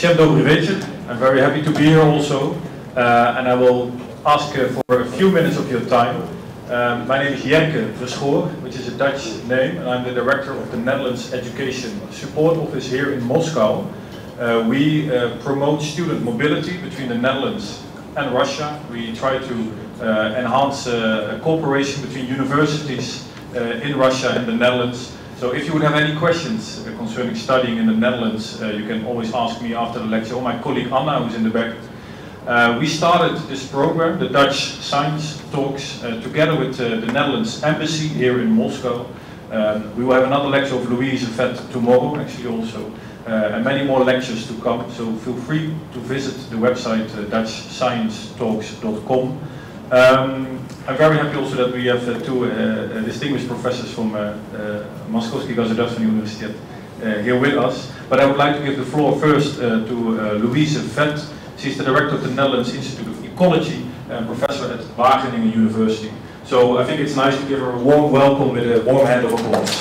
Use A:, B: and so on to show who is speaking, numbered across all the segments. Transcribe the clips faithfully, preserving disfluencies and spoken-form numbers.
A: Všem dobrý večer. I'm very happy to be here also, uh, and I will ask uh, for a few minutes of your time. Um, my name is Jenke Verschoor, which is a Dutch name, and I'm the director of the Netherlands Education Support Office here in Moscow. Uh, we uh, promote student mobility between the Netherlands and Russia. We try to uh, enhance uh, cooperation between universities uh, in Russia and the Netherlands. So if you would have any questions uh, concerning studying in the Netherlands, uh, you can always ask me after the lecture, or my colleague Anna, who's in the back. Uh, we started this program, the Dutch Science Talks, uh, together with uh, the Netherlands Embassy here in Moscow. Um, we will have another lecture of Louise Vet tomorrow, actually also, uh, and many more lectures to come. So feel free to visit the website uh, dutch science talks dot com. Um, I'm very happy also that we have uh, two uh, uh, distinguished professors from uh, uh, Moskovsky Gosударственный Universitet uh, here with us. But I would like to give the floor first uh, to uh, Louise Vet. She's the director of the Netherlands Institute of Ecology and professor at Wageningen University. So I think it's nice to give her a warm welcome with a warm hand of applause.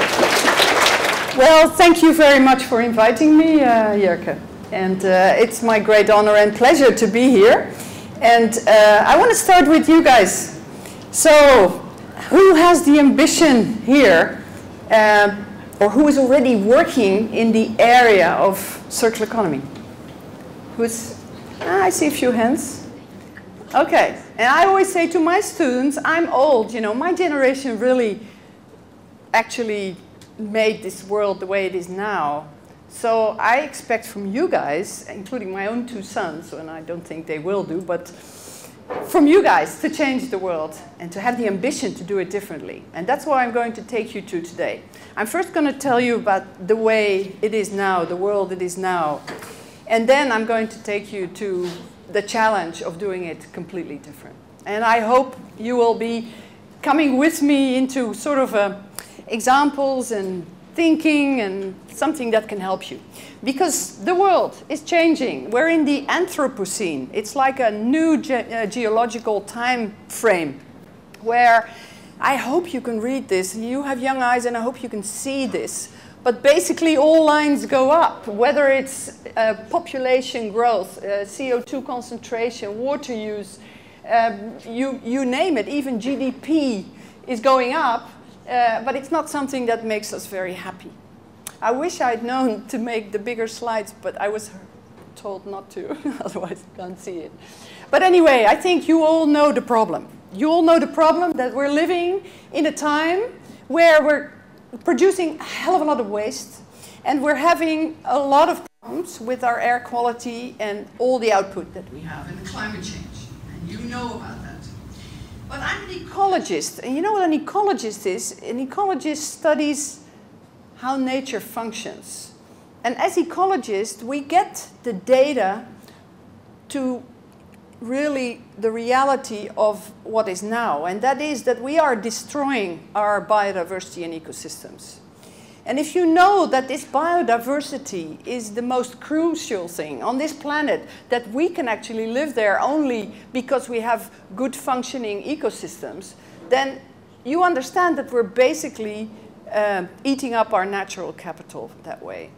B: Well, thank you very much for inviting me, uh, Jerke. And uh, it's my great honor and pleasure to be here. And uh, I want to start with you guys. So, who has the ambition here, uh, or who is already working in the area of circular economy? Who's, ah, I see a few hands. Okay, and I always say to my students, I'm old, you know, my generation really actually made this world the way it is now. So I expect from you guys, including my own two sons, and I don't think they will do, but from you guys to change the world and to have the ambition to do it differently. And that's what I'm going to take you to today. I'm first going to tell you about the way it is now, the world it is now. And then I'm going to take you to the challenge of doing it completely different. And I hope you will be coming with me into sort of uh, examples and thinking and something that can help you. Because the world is changing. We're in the Anthropocene. It's like a new ge uh, geological time frame where I hope you can read this. You have young eyes and I hope you can see this. But basically all lines go up, whether it's uh, population growth, uh, C O two concentration, water use, um, you, you name it, even G D P is going up. Uh, but it's not something that makes us very happy. I wish I'd known to make the bigger slides, but I was told not to, otherwise I can't see it. But anyway, I think you all know the problem. You all know the problem that we're living in a time where we're producing a hell of a lot of waste, and we're having a lot of problems with our air quality and all the output that we have, and climate change. And you know about that. But I'm an ecologist, and you know what an ecologist is? An ecologist studies how nature functions. And as ecologists, we get the data to really the reality of what is now, and that is that we are destroying our biodiversity and ecosystems. And if you know that this biodiversity is the most crucial thing on this planet, that we can actually live there only because we have good functioning ecosystems, then you understand that we're basically uh, eating up our natural capital that way.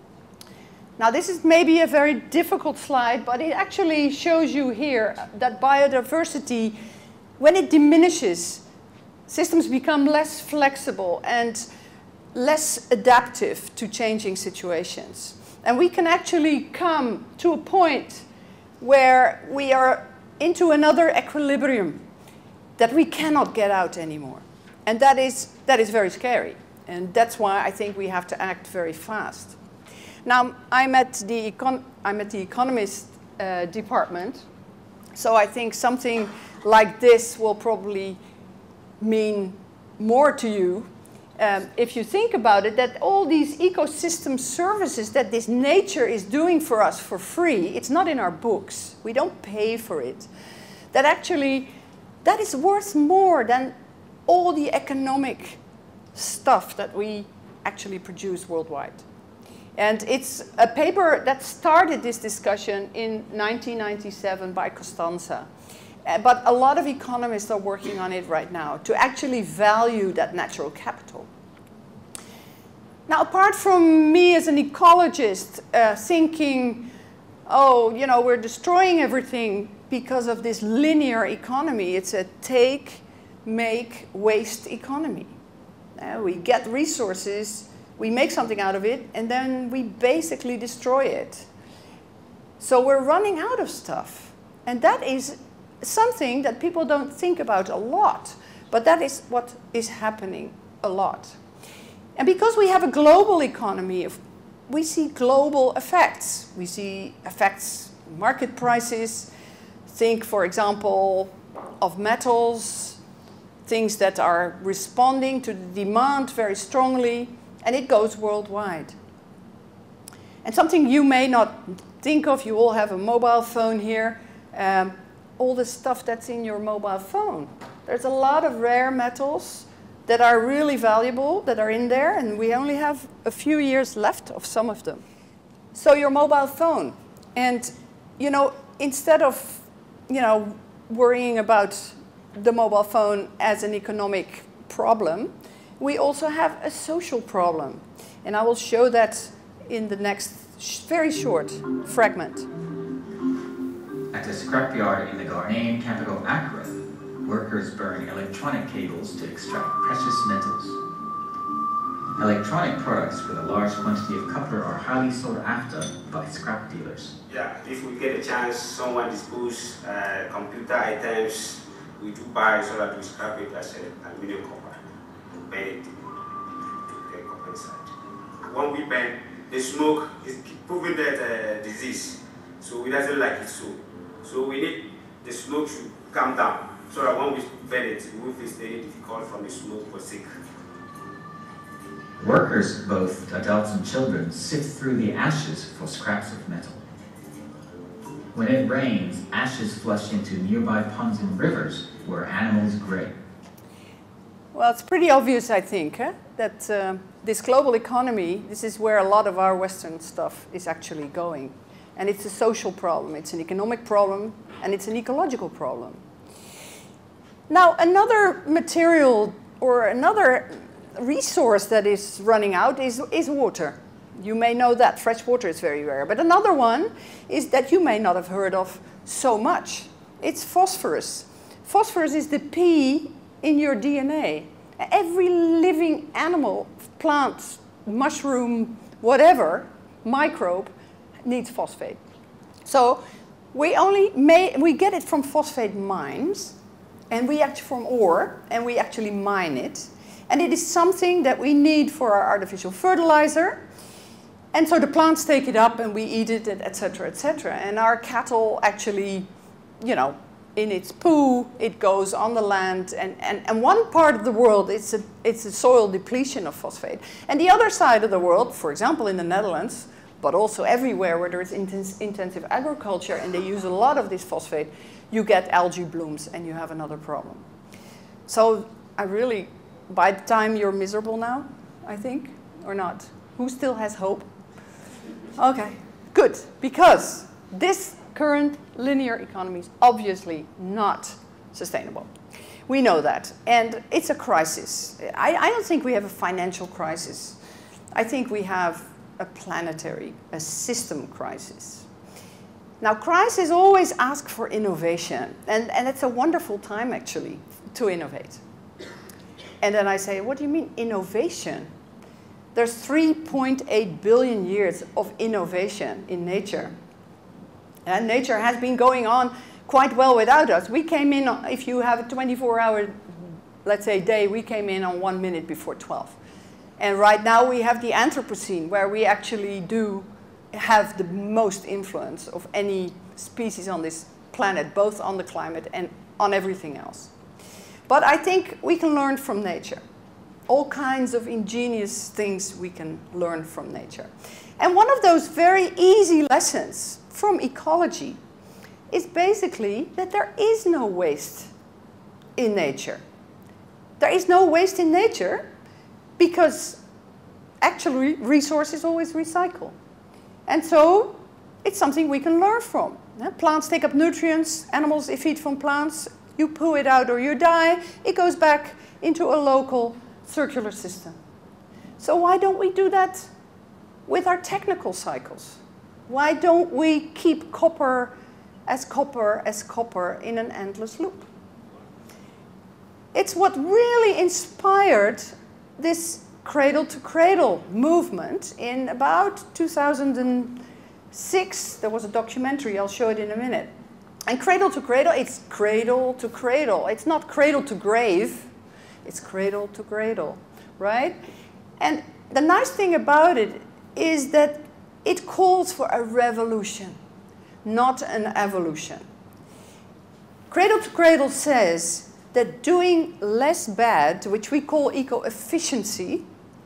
B: Now this is maybe a very difficult slide, but it actually shows you here that biodiversity, when it diminishes, systems become less flexible and less adaptive to changing situations. And we can actually come to a point where we are into another equilibrium that we cannot get out anymore. And that is, that is very scary. And that's why I think we have to act very fast. Now, I'm at the, econ I'm at the economist uh, department, so I think something like this will probably mean more to you. Um, if you think about it, that all these ecosystem services that this nature is doing for us for free, it's not in our books. We don't pay for it. That actually, that is worth more than all the economic stuff that we actually produce worldwide. And it's a paper that started this discussion in nineteen ninety-seven by Costanza. Uh, but a lot of economists are working on it right now to actually value that natural capital. Now, apart from me as an ecologist uh, thinking oh, you know, we're destroying everything because of this linear economy. It's a take, make, waste economy. Uh, we get resources, we make something out of it, and then we basically destroy it. So we're running out of stuff. And that is something that people don't think about a lot, but that is what is happening a lot. And because we have a global economy, we see global effects. We see effects, market prices. Think, for example, of metals, things that are responding to the demand very strongly, and it goes worldwide. And something you may not think of, you all have a mobile phone here, um, all the stuff that's in your mobile phone. There's a lot of rare metals that are really valuable, that are in there, and we only have a few years left of some of them. So your mobile phone, and you know, instead of you know, worrying about the mobile phone as an economic problem, we also have a social problem. And I will show that in the next sh very short fragment.
C: At the scrapyard in the Ghanaian capital Accra, workers burn electronic cables to extract precious metals. Electronic products with a large quantity of copper are highly sought after by scrap dealers.
D: Yeah, if we get a chance, someone dispose uh, computer items, we do buy so that we scrap it as an aluminium copper and burn it to the copper inside. When we burn, the smoke is proving that uh, disease, so we doesn't like it so. So we need the smoke to come down, so that when we burn it, we will face any difficult from the smoke or sick.
C: Workers, both adults and children, sift through the ashes for scraps of metal. When it rains, ashes flush into nearby ponds and rivers where animals graze.
B: Well, it's pretty obvious, I think, eh? that uh, this global economy, this is where a lot of our Western stuff is actually going. And it's a social problem, it's an economic problem, and it's an ecological problem. Now, another material or another resource that is running out is, is water. You may know that fresh water is very rare. But another one is that you may not have heard of so much. It's phosphorus. Phosphorus is the P in your D N A. Every living animal, plant, mushroom, whatever, microbe, needs phosphate. So we only may, we get it from phosphate mines, and we actually from ore, and we actually mine it. And it is something that we need for our artificial fertilizer. And so the plants take it up and we eat it, et cetera, et cetera. And our cattle actually, you know, in its poo, it goes on the land. And, and, and one part of the world, it's a, it's a soil depletion of phosphate. And the other side of the world, for example, in the Netherlands, but also everywhere where there is intense, intensive agriculture and they use a lot of this phosphate, you get algae blooms and you have another problem. So I really, by the time you're miserable now, I think, or not? Who still has hope? Okay, good, because this current linear economy is obviously not sustainable. We know that, and it's a crisis. I, I don't think we have a financial crisis. I think we have a planetary, a system crisis. Now, crises always ask for innovation, and, and it's a wonderful time, actually, to innovate. And then I say, what do you mean, innovation? There's three point eight billion years of innovation in nature. And nature has been going on quite well without us. We came in, if you have a twenty-four hour, let's say, day, we came in on one minute before twelve. And right now we have the Anthropocene, where we actually do have the most influence of any species on this planet, both on the climate and on everything else. But I think we can learn from nature. All kinds of ingenious things we can learn from nature. And one of those very easy lessons from ecology is basically that there is no waste in nature. There is no waste in nature because actually resources always recycle. And so it's something we can learn from. Plants take up nutrients, animals feed from plants, you poo it out or you die, it goes back into a local circular system. So why don't we do that with our technical cycles? Why don't we keep copper as copper as copper in an endless loop? It's what really inspired this cradle-to-cradle movement in about two thousand six. There was a documentary, I'll show it in a minute. And cradle-to-cradle, it's cradle-to-cradle. It's not cradle-to-grave, it's cradle-to-cradle, right? And the nice thing about it is that it calls for a revolution, not an evolution. Cradle-to-cradle says that doing less bad, which we call eco-efficiency,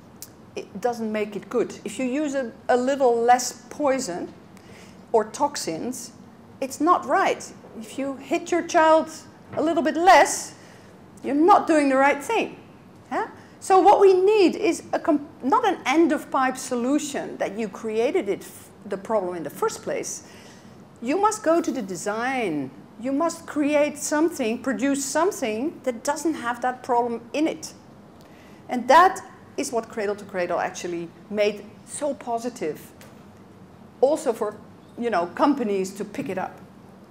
B: it doesn't make it good. If you use a, a little less poison or toxins, it's not right. If you hit your child a little bit less, you're not doing the right thing. Yeah? So what we need is a comp not an end-of-pipe solution that you created it f the problem in the first place. You must go to the design. You must create something, produce something that doesn't have that problem in it. And that is what cradle-to-cradle actually made so positive. Also for, you know, companies to pick it up.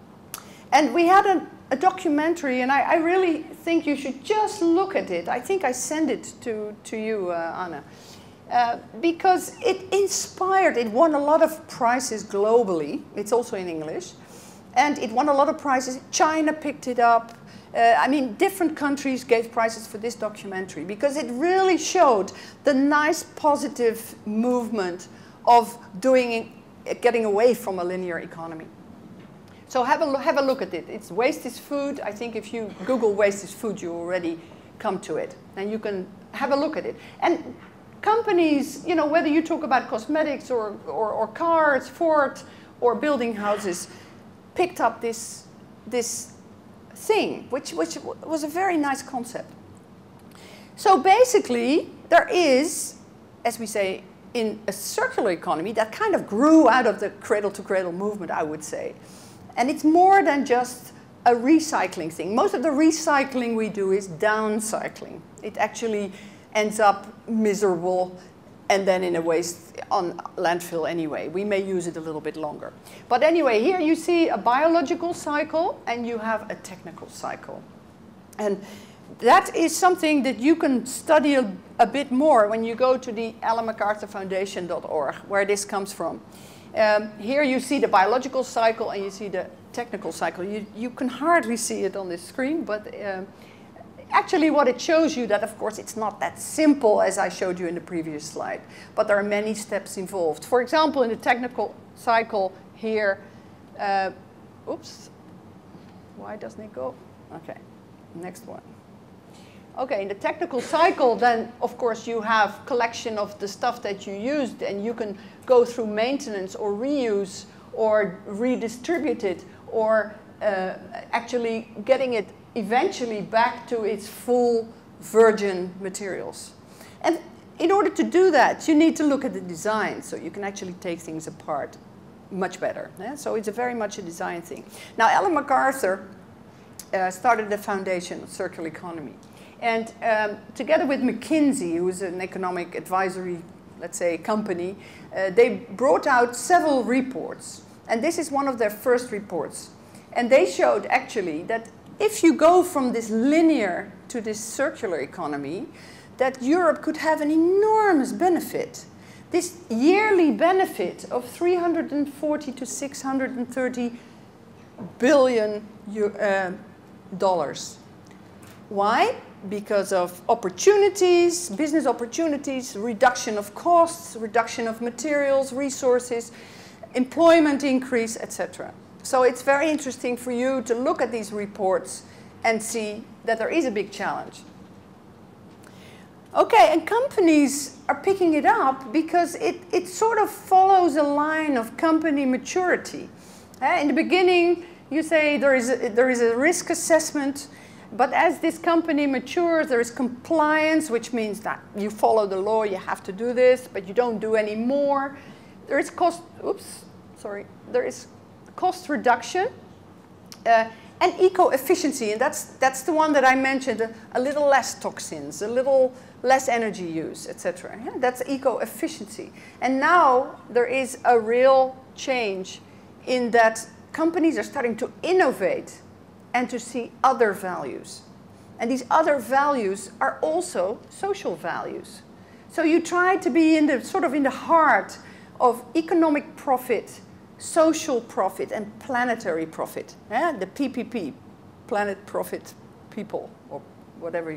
B: And we had a, a documentary, and I, I really think you should just look at it. I think I sent it to, to you, uh, Anna. Uh, because it inspired, it won a lot of prizes globally. It's also in English. And it won a lot of prizes. China picked it up. Uh, I mean, different countries gave prizes for this documentary because it really showed the nice positive movement of doing it, getting away from a linear economy. So have a, have a look at it. It's Waste is Food. I think if you Google Waste is Food, you already come to it. And you can have a look at it. And companies, you know, whether you talk about cosmetics or, or, or cars, Ford, or building houses, picked up this, this thing, which, which was a very nice concept. So basically, there is, as we say, in a circular economy that kind of grew out of the cradle-to-cradle movement, I would say. And it's more than just a recycling thing. Most of the recycling we do is downcycling. It actually ends up miserable and then in a waste on landfill anyway. We may use it a little bit longer. But anyway, here you see a biological cycle and you have a technical cycle. And that is something that you can study a, a bit more when you go to the ellen macarthur foundation dot org, where this comes from. Um, here you see the biological cycle and you see the technical cycle. You, you can hardly see it on this screen, but um, actually what it shows you that, of course, it's not that simple as I showed you in the previous slide, but there are many steps involved. For example, in the technical cycle here, uh, oops, why doesn't it go? Okay, next one. Okay, in the technical cycle, then, of course, you have collection of the stuff that you used, and you can go through maintenance or reuse or redistribute it or uh, actually getting it eventually back to its full virgin materials. And in order to do that, you need to look at the design, so you can actually take things apart much better. Yeah? So it's a very much a design thing. Now, Ellen MacArthur uh, started the foundation of circular economy. And um, together with McKinsey, who is an economic advisory, let's say, company, uh, they brought out several reports. And this is one of their first reports. And they showed actually that if you go from this linear to this circular economy, that Europe could have an enormous benefit. This yearly benefit of three hundred forty to six hundred thirty billion uh, dollars. Why? Because of opportunities, business opportunities, reduction of costs, reduction of materials, resources, employment increase, et cetera. So it's very interesting for you to look at these reports and see that there is a big challenge. Okay, and companies are picking it up because it, it sort of follows a line of company maturity. Uh, in the beginning, you say there is a, there is a risk assessment, but as this company matures, there is compliance, which means that you follow the law, you have to do this, but you don't do any more. There is cost, oops, sorry, there is cost reduction uh, and eco-efficiency, and that's, that's the one that I mentioned, a, a little less toxins, a little less energy use, et cetera. Yeah, that's eco-efficiency. And now there is a real change in that companies are starting to innovate and to see other values. And these other values are also social values. So you try to be in the sort of in the heart of economic profit, social profit, and planetary profit. Eh? The P P P, planet, profit, people, or whatever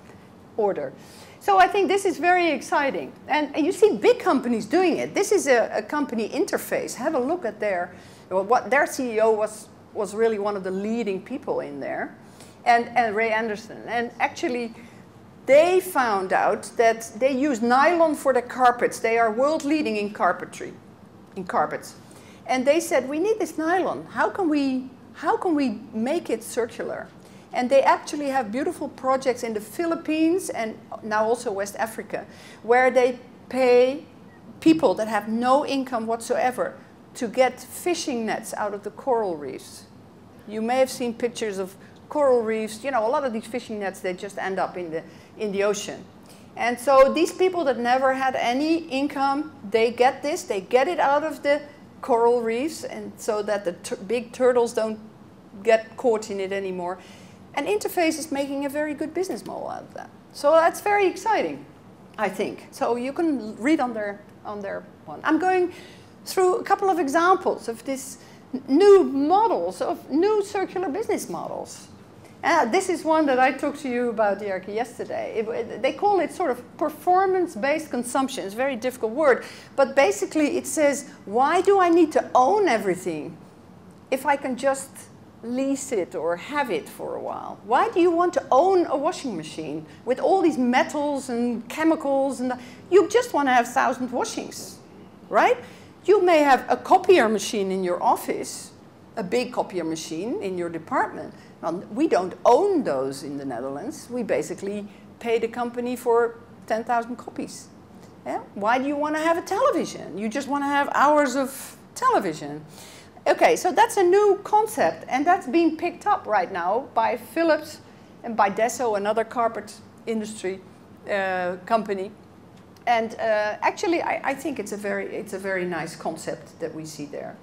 B: order. So I think this is very exciting. And, and you see big companies doing it. This is a, a company interface. Have a look at their, well, what their C E O was, was really one of the leading people in there. And, and Ray Anderson. And actually, they found out that they use nylon for the carpets. They are world leading in carpentry, in carpets. And they said, we need this nylon. How can we, how can we make it circular? And they actually have beautiful projects in the Philippines and now also West Africa, where they pay people that have no income whatsoever to get fishing nets out of the coral reefs. You may have seen pictures of coral reefs. You know, a lot of these fishing nets, they just end up in the, in the ocean. And so these people that never had any income, they get this, they get it out of the coral reefs, and so that the tur big turtles don't get caught in it anymore. And Interface is making a very good business model out of that. So that's very exciting, I think. So you can read on their, on their one. I'm going through a couple of examples of this new models, of new circular business models. Uh, this is one that I talked to you about, Jerke, yesterday. It, it, they call it sort of performance-based consumption. It's a very difficult word. But basically it says, why do I need to own everything if I can just lease it or have it for a while? Why do you want to own a washing machine with all these metals and chemicals? And the, you just want to have a thousand washings, right? You may have a copier machine in your office, a big copier machine in your department. Now, we don't own those in the Netherlands. We basically pay the company for ten thousand copies. Yeah? Why do you want to have a television? You just want to have hours of television. Okay, so that's a new concept, and that's being picked up right now by Philips and by Desso, another carpet industry uh, company. And uh, actually, I, I think it's a very, it's a very nice concept that we see there.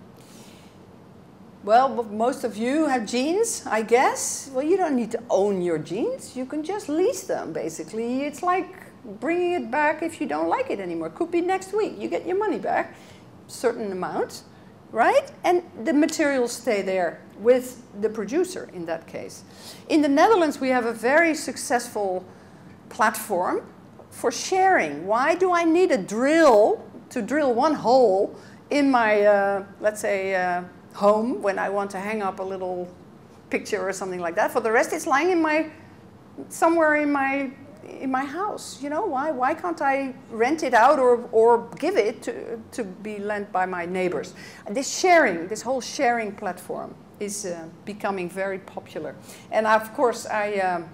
B: Well, most of you have jeans, I guess. Well, you don't need to own your jeans. You can just lease them, basically. It's like bringing it back if you don't like it anymore. Could be next week. You get your money back, certain amount, right? And the materials stay there with the producer in that case. In the Netherlands, we have a very successful platform for sharing. Why do I need a drill to drill one hole in my, uh, let's say, uh, home when I want to hang up a little picture or something like that? For the rest, it's lying in my, somewhere in my, in my house. You know, why, why can't I rent it out or, or give it to, to be lent by my neighbors? And this sharing, this whole sharing platform is uh, becoming very popular. And of course, I, um,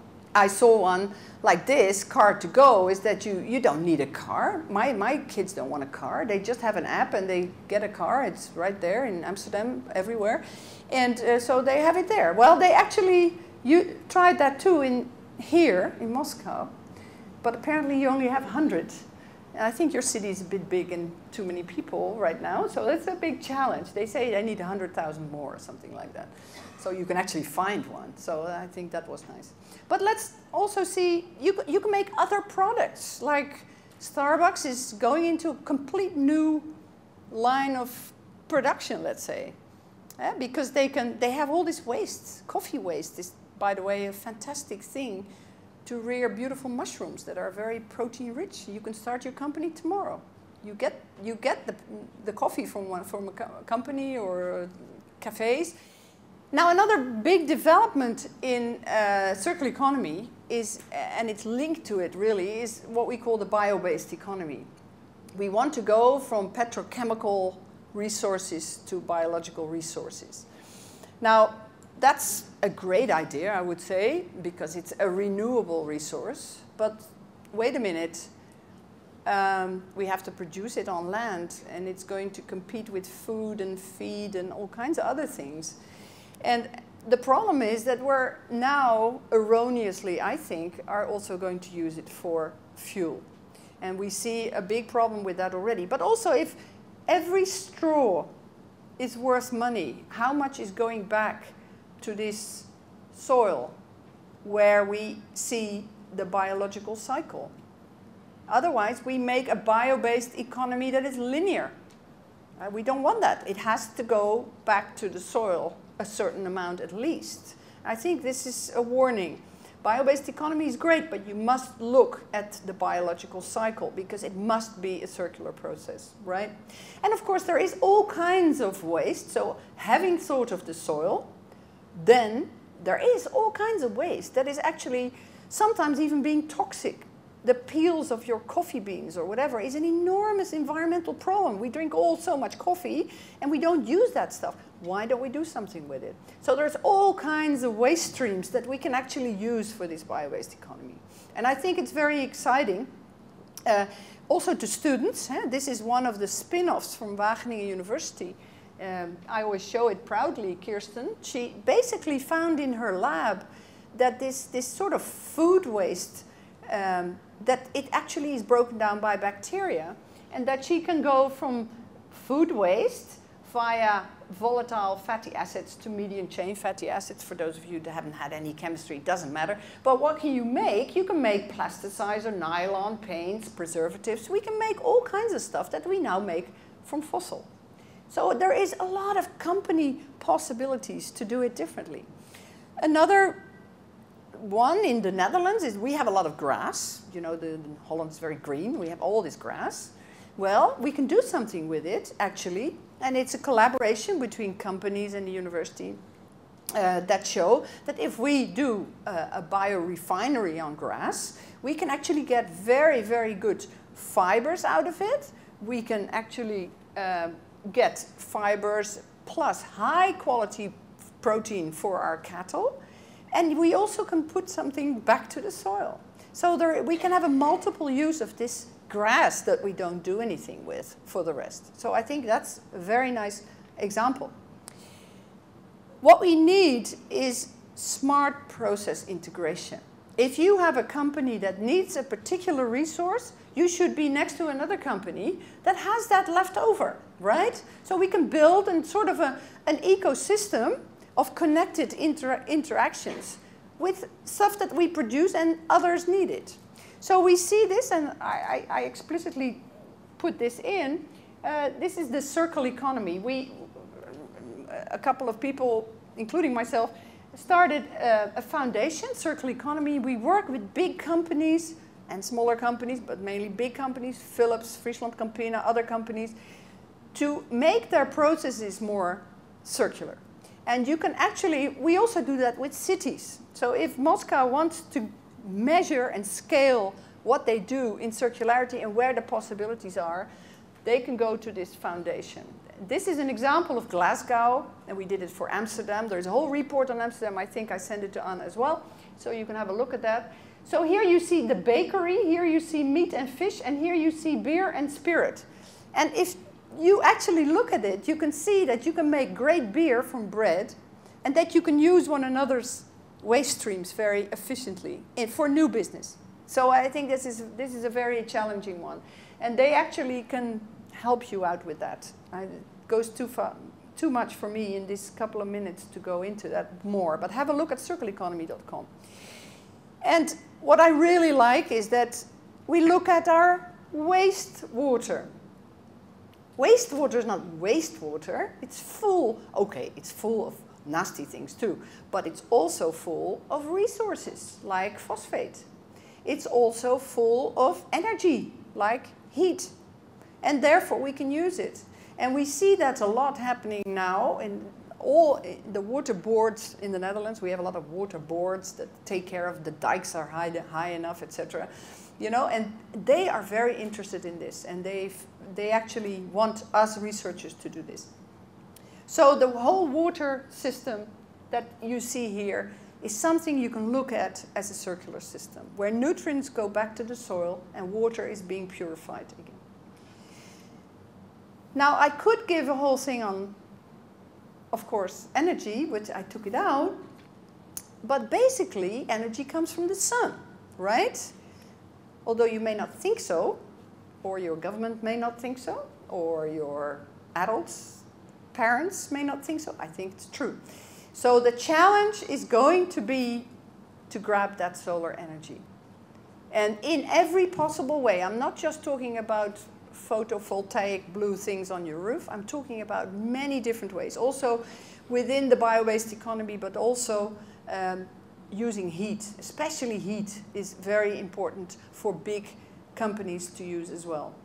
B: I saw one like this, Car to Go, is that you, you don't need a car. My, my kids don't want a car. They just have an app and they get a car. It's right there in Amsterdam, everywhere. And uh, so they have it there. Well, they actually you tried that too in here in Moscow, but apparently you only have one hundred. And I think your city is a bit big and too many people right now, so that's a big challenge. They say they need one hundred thousand more or something like that. So you can actually find one. So I think that was nice. But let's also see, you, you can make other products. Like Starbucks is going into a complete new line of production, let's say. Yeah, because they, can, they have all this waste. Coffee waste is, by the way, a fantastic thing to rear beautiful mushrooms that are very protein rich. You can start your company tomorrow. You get, you get the, the coffee from, one, from a, co a company or cafes. Now, another big development in uh, circular economy is, and it's linked to it really, is what we call the bio-based economy. We want to go from petrochemical resources to biological resources. Now, that's a great idea, I would say, because it's a renewable resource. But wait a minute, um, we have to produce it on land, and it's going to compete with food and feed and all kinds of other things. And the problem is that we're now, erroneously, I think, are also going to use it for fuel. And we see a big problem with that already. But also, if every straw is worth money. How much is going back to this soil where we see the biological cycle? Otherwise, we make a bio-based economy that is linear. Uh, we don't want that. It has to go back to the soil a certain amount at least. I think this is a warning. Bio-based economy is great, but you must look at the biological cycle because it must be a circular process, right? And of course, there is all kinds of waste. So having thought of the soil, then there is all kinds of waste that is actually sometimes even being toxic. The peels of your coffee beans or whatever is an enormous environmental problem. We drink all so much coffee and we don't use that stuff. Why don't we do something with it? So there's all kinds of waste streams that we can actually use for this bio-based economy. And I think it's very exciting. Uh, also to students, eh? This is one of the spin-offs from Wageningen University. Um, I always show it proudly, Kirsten. She basically found in her lab that this, this sort of food waste, um, that it actually is broken down by bacteria, and that she can go from food waste via volatile fatty acids to medium chain fatty acids. For those of you that haven't had any chemistry, it doesn't matter. But what can you make? You can make plasticizer, nylon, paints, preservatives. We can make all kinds of stuff that we now make from fossil. So there is a lot of company possibilities to do it differently. Another one in the Netherlands is we have a lot of grass. You know, the, the Holland is very green. We have all this grass. Well, we can do something with it, actually. And it's a collaboration between companies and the university uh, that show that if we do uh, a biorefinery on grass, we can actually get very, very good fibers out of it. We can actually uh, get fibers plus high quality protein for our cattle. And we also can put something back to the soil. So there, we can have a multiple use of this grass that we don't do anything with for the rest. So I think that's a very nice example. What we need is smart process integration. If you have a company that needs a particular resource, you should be next to another company that has that left over, right? So we can build an, sort of a, an ecosystem of connected inter interactions with stuff that we produce and others need it. So we see this, and I, I, I explicitly put this in. Uh, this is the circle economy. We, a couple of people, including myself, started a, a foundation, Circle Economy. We work with big companies and smaller companies, but mainly big companies, Philips, Friesland Campina, other companies, to make their processes more circular. And you can actually, we also do that with cities. So if Moscow wants to measure and scale what they do in circularity and where the possibilities are, they can go to this foundation. This is an example of Glasgow, and we did it for Amsterdam. There's a whole report on Amsterdam. I think I sent it to Anna as well, so you can have a look at that. So here you see the bakery, here you see meat and fish, and here you see beer and spirit. And if you actually look at it, you can see that you can make great beer from bread, and that you can use one another's waste streams very efficiently in, for new business. So I think this is, this is a very challenging one. And they actually can help you out with that. I, it goes too far, too much for me in this couple of minutes to go into that more, but have a look at circle economy dot com. And what I really like is that we look at our wastewater. Wastewater is not wastewater, it's full, okay, it's full of nasty things too, but it's also full of resources like phosphate. It's also full of energy like heat, and therefore we can use it. And we see that a lot happening now in all the water boards in the Netherlands. We have a lot of water boards that take care of the dikes are high, high enough, et cetera. You know, and they are very interested in this, and they they actually want us researchers to do this. So the whole water system that you see here is something you can look at as a circular system, where nutrients go back to the soil and water is being purified again. Now, I could give a whole thing on, of course, energy, which I took it out, but basically energy comes from the sun, right? Although you may not think so, or your government may not think so, or your adults, parents may not think so. I think it's true. So the challenge is going to be to grab that solar energy. And in every possible way. I'm not just talking about photovoltaic blue things on your roof. I'm talking about many different ways. Also within the bio-based economy, but also um, using heat. Especially heat is very important for big companies to use as well.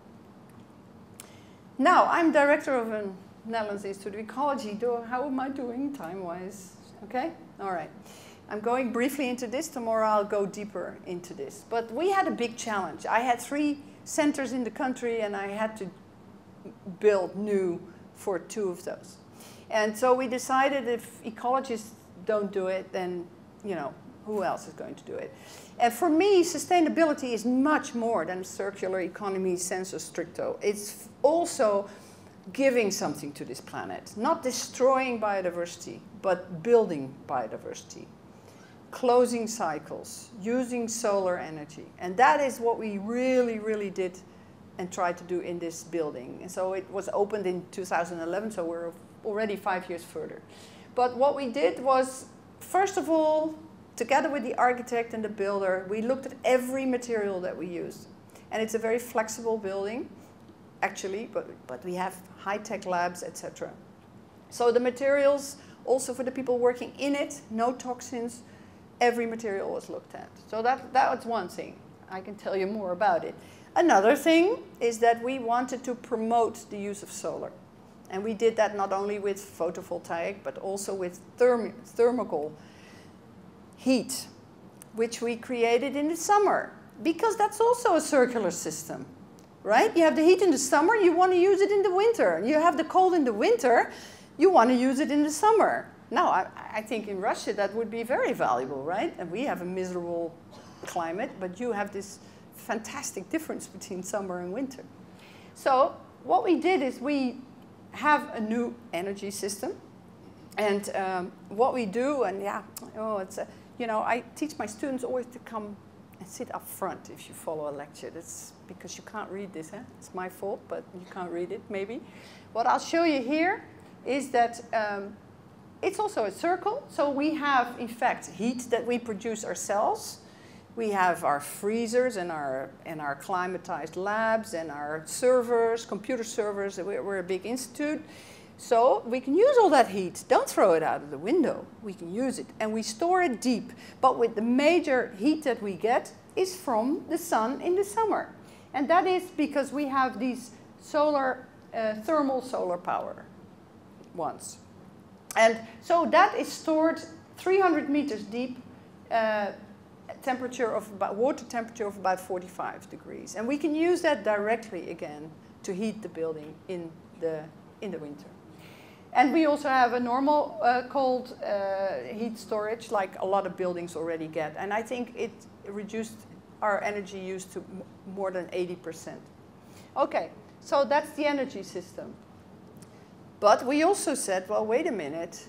B: Now, I'm director of the Netherlands Institute of Ecology. Do, how am I doing time-wise? Okay? All right. I'm going briefly into this. Tomorrow I'll go deeper into this. But we had a big challenge. I had three centers in the country, and I had to build new for two of those. And so we decided if ecologists don't do it, then, you know, who else is going to do it? And for me, sustainability is much more than circular economy sensu stricto. It's also giving something to this planet, not destroying biodiversity, but building biodiversity. Closing cycles, using solar energy. And that is what we really, really did and tried to do in this building. And so it was opened in two thousand eleven, so we're already five years further. But what we did was, first of all, together with the architect and the builder, we looked at every material that we used. And it's a very flexible building, actually, but, but we have high-tech labs, et cetera. So the materials, also for the people working in it, no toxins, every material was looked at. So that, that was one thing. I can tell you more about it. Another thing is that we wanted to promote the use of solar. And we did that not only with photovoltaic, but also with therm thermal heat, which we created in the summer, because that's also a circular system, right? You have the heat in the summer, you want to use it in the winter. You have the cold in the winter, you want to use it in the summer. Now, I, I think in Russia that would be very valuable, right? And we have a miserable climate, but you have this fantastic difference between summer and winter. So what we did is we have a new energy system. And um, what we do, and yeah, oh, it's a, you know, I teach my students always to come and sit up front if you follow a lecture. That's because you can't read this, huh? It's my fault, but you can't read it, maybe. What I'll show you here is that um, it's also a circle. So we have, in fact, heat that we produce ourselves. We have our freezers and our, and our climatized labs and our servers, computer servers. We're, we're a big institute. So we can use all that heat. Don't throw it out of the window. We can use it. And we store it deep. But with the major heat that we get is from the sun in the summer. And that is because we have these solar, uh, thermal solar power ones. And so that is stored three hundred meters deep, uh, temperature of about, water temperature of about forty-five degrees. And we can use that directly again to heat the building in the, in the winter. And we also have a normal uh, cold uh, heat storage, like a lot of buildings already get. And I think it reduced our energy use to m more than eighty percent. Okay, so that's the energy system. But we also said, well, wait a minute.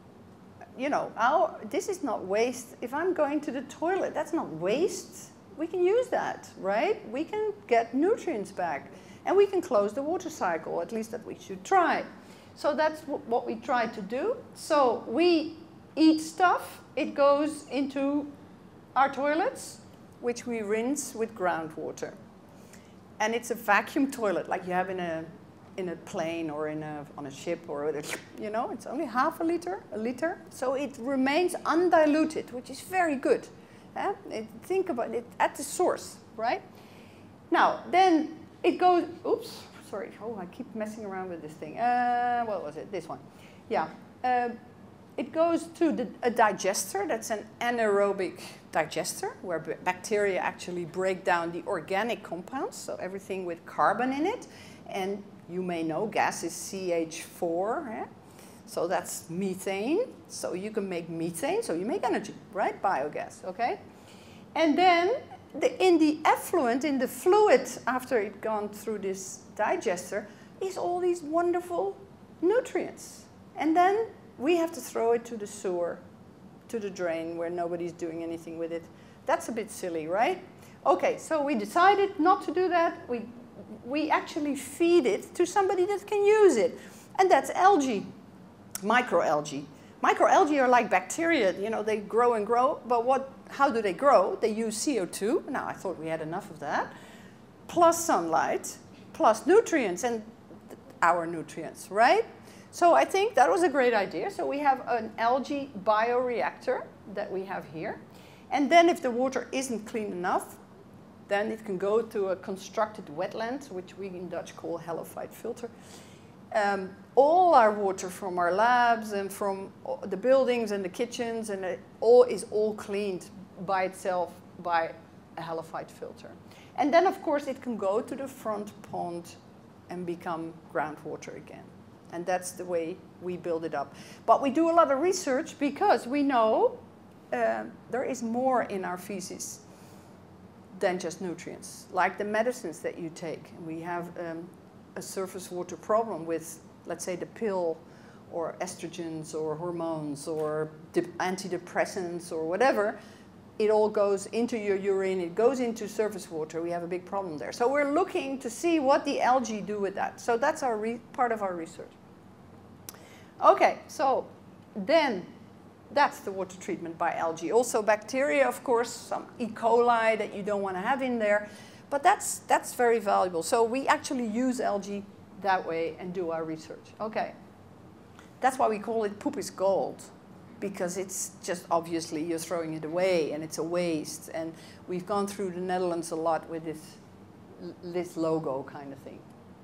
B: You know, our, this is not waste. If I'm going to the toilet, that's not waste. We can use that, right? We can get nutrients back. And we can close the water cycle, at least that we should try. So that's what we try to do. So we eat stuff. It goes into our toilets, which we rinse with groundwater. And it's a vacuum toilet, like you have in a, in a plane or in a, on a ship, or a, you know, it's only half a liter, a liter. So it remains undiluted, which is very good. Eh? It, think about it at the source, right? Now, then it goes, oops. Sorry, oh, I keep messing around with this thing. Uh, what was it? This one. Yeah. Uh, it goes to the, a digester. That's an anaerobic digester, where bacteria actually break down the organic compounds, so everything with carbon in it. And you may know gas is C H four. Eh? So that's methane. So you can make methane, so you make energy, right? Biogas, okay? And then The, in the effluent, in the fluid, after it's gone through this digester, is all these wonderful nutrients. And then we have to throw it to the sewer, to the drain, where nobody's doing anything with it. That's a bit silly, right? Okay, so we decided not to do that. We we actually feed it to somebody that can use it. And that's algae, microalgae. Microalgae are like bacteria, you know, they grow and grow, but what, how do they grow? They use C O two, now I thought we had enough of that, plus sunlight, plus nutrients, and our nutrients, right? So I think that was a great idea. So we have an algae bioreactor that we have here. And then if the water isn't clean enough, then it can go to a constructed wetland, which we in Dutch call halophyte filter. Um, all our water from our labs and from the buildings and the kitchens and it all is all cleaned by itself by a halophyte filter. And then of course it can go to the front pond and become groundwater again. And that's the way we build it up. But we do a lot of research because we know uh, there is more in our feces than just nutrients, like the medicines that you take. We have um, a surface water problem with, let's say, the pill or estrogens or hormones or antidepressants or whatever. It all goes into your urine, it goes into surface water. We have a big problem there. So we're looking to see what the algae do with that. So that's our re part of our research. Okay, so then that's the water treatment by algae. Also bacteria, of course, some E. coli that you don't want to have in there. But that's, that's very valuable. So we actually use algae that way and do our research. Okay, that's why we call it poop is gold. Because it's just obviously you're throwing it away and it's a waste. And we've gone through the Netherlands a lot with this, this logo kind of thing.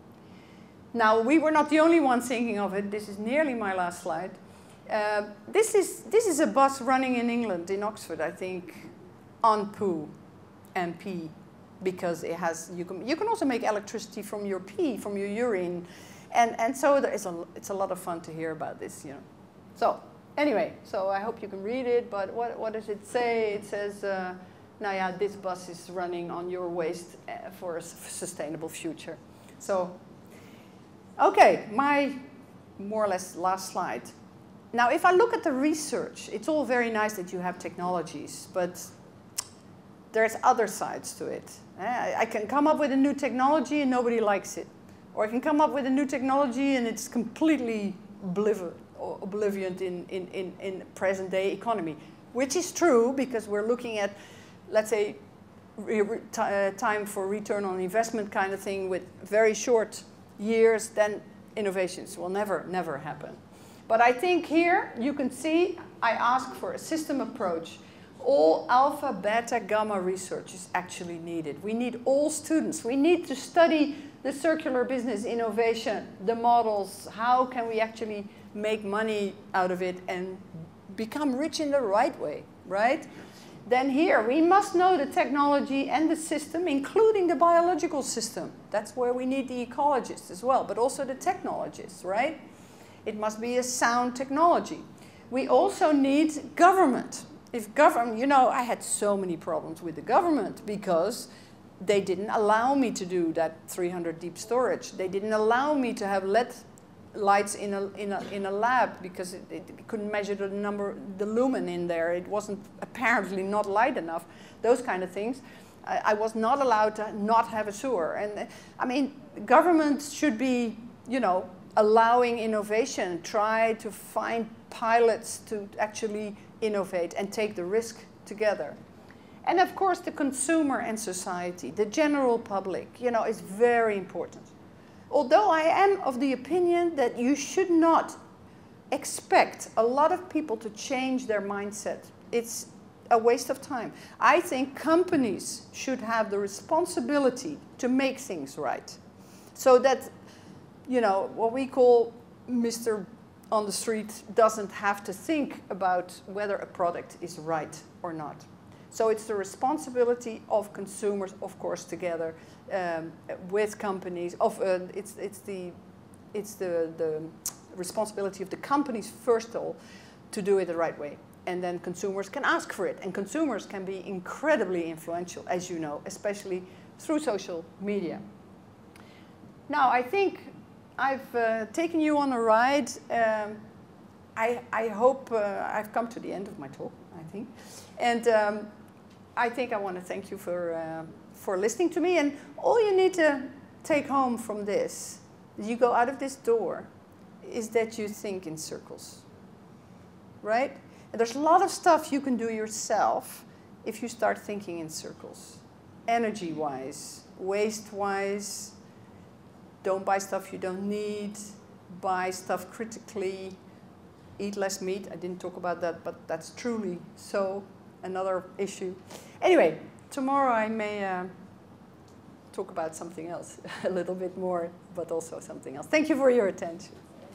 B: Now, we were not the only ones thinking of it. This is nearly my last slide. Uh, this, is, this is a bus running in England, in Oxford, I think, on poo and pee. Because it has, you can, you can also make electricity from your pee, from your urine. And, and so there is a, it's a lot of fun to hear about this, you know. So. Anyway, so I hope you can read it, but what, what does it say? It says, uh, now yeah, this bus is running on your waste uh, for a sustainable future. So, okay, my more or less last slide. Now, if I look at the research, it's all very nice that you have technologies, but there's other sides to it. Uh, I can come up with a new technology and nobody likes it. Or I can come up with a new technology and it's completely oblivious. oblivion in, in, in, in present day economy, which is true because we're looking at, let's say, re re uh, time for return on investment kind of thing with very short years, then innovations will never, never happen. But I think here you can see I ask for a system approach. All alpha, beta, gamma research is actually needed. We need all students. We need to study the circular business innovation, the models, how can we actually make money out of it and become rich in the right way, right? Then here, we must know the technology and the system, including the biological system. That's where we need the ecologists as well, but also the technologists, right? It must be a sound technology. We also need government. If government, you know, I had so many problems with the government because they didn't allow me to do that three hundred deep storage. They didn't allow me to have L E D lights in a, in a, in a lab because it, it couldn't measure the number, the lumen in there. It wasn't apparently not light enough, those kind of things. I, I was not allowed to not have a sewer. And I mean, governments should be, you know, allowing innovation, try to find pilots to actually innovate and take the risk together. And of course, the consumer and society, the general public, you know, is very important. Although I am of the opinion that you should not expect a lot of people to change their mindset. It's a waste of time. I think companies should have the responsibility to make things right. So that, you know, what we call Mister on the street doesn't have to think about whether a product is right or not. So it's the responsibility of consumers, of course, together um, with companies. Of uh, it's it's the it's the the responsibility of the companies first of all to do it the right way, and then consumers can ask for it, and consumers can be incredibly influential, as you know, especially through social media. Now, I think I've uh, taken you on a ride. Um, I I hope uh, I've come to the end of my talk, I think, and. Um, I think I want to thank you for, uh, for listening to me. And all you need to take home from this, you go out of this door, is that you think in circles, right? And there's a lot of stuff you can do yourself if you start thinking in circles. Energy-wise, waste-wise, don't buy stuff you don't need, buy stuff critically, eat less meat. I didn't talk about that, but that's truly so another issue. Anyway, tomorrow I may uh, talk about something else a little bit more, but also something else. Thank you for your attention.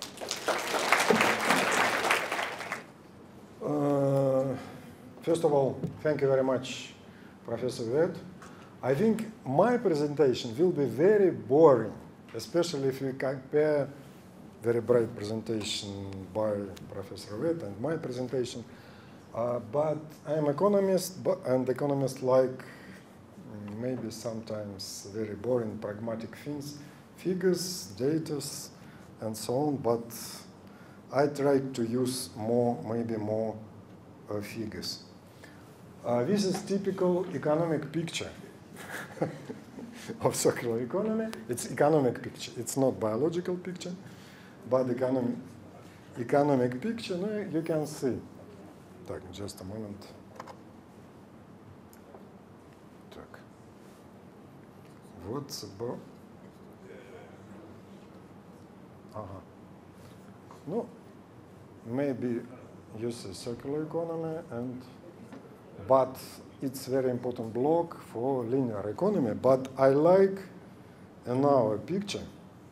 E: Uh, first of all, thank you very much, Professor Vet. I think my presentation will be very boring, especially if we compare very bright presentation by Professor Vet and my presentation. Uh, but I'm economist, but, and economists like maybe sometimes very boring, pragmatic things, figures, data, and so on. But I tried to use more, maybe more uh, figures. Uh, this is typical economic picture of circular economy. It's economic picture. It's not biological picture, but economic economic picture. No, you can see. Так, just a moment. Так. What's about? Ага. No, maybe use a circular economy, and but it's very important block for linear economy. But I like another picture.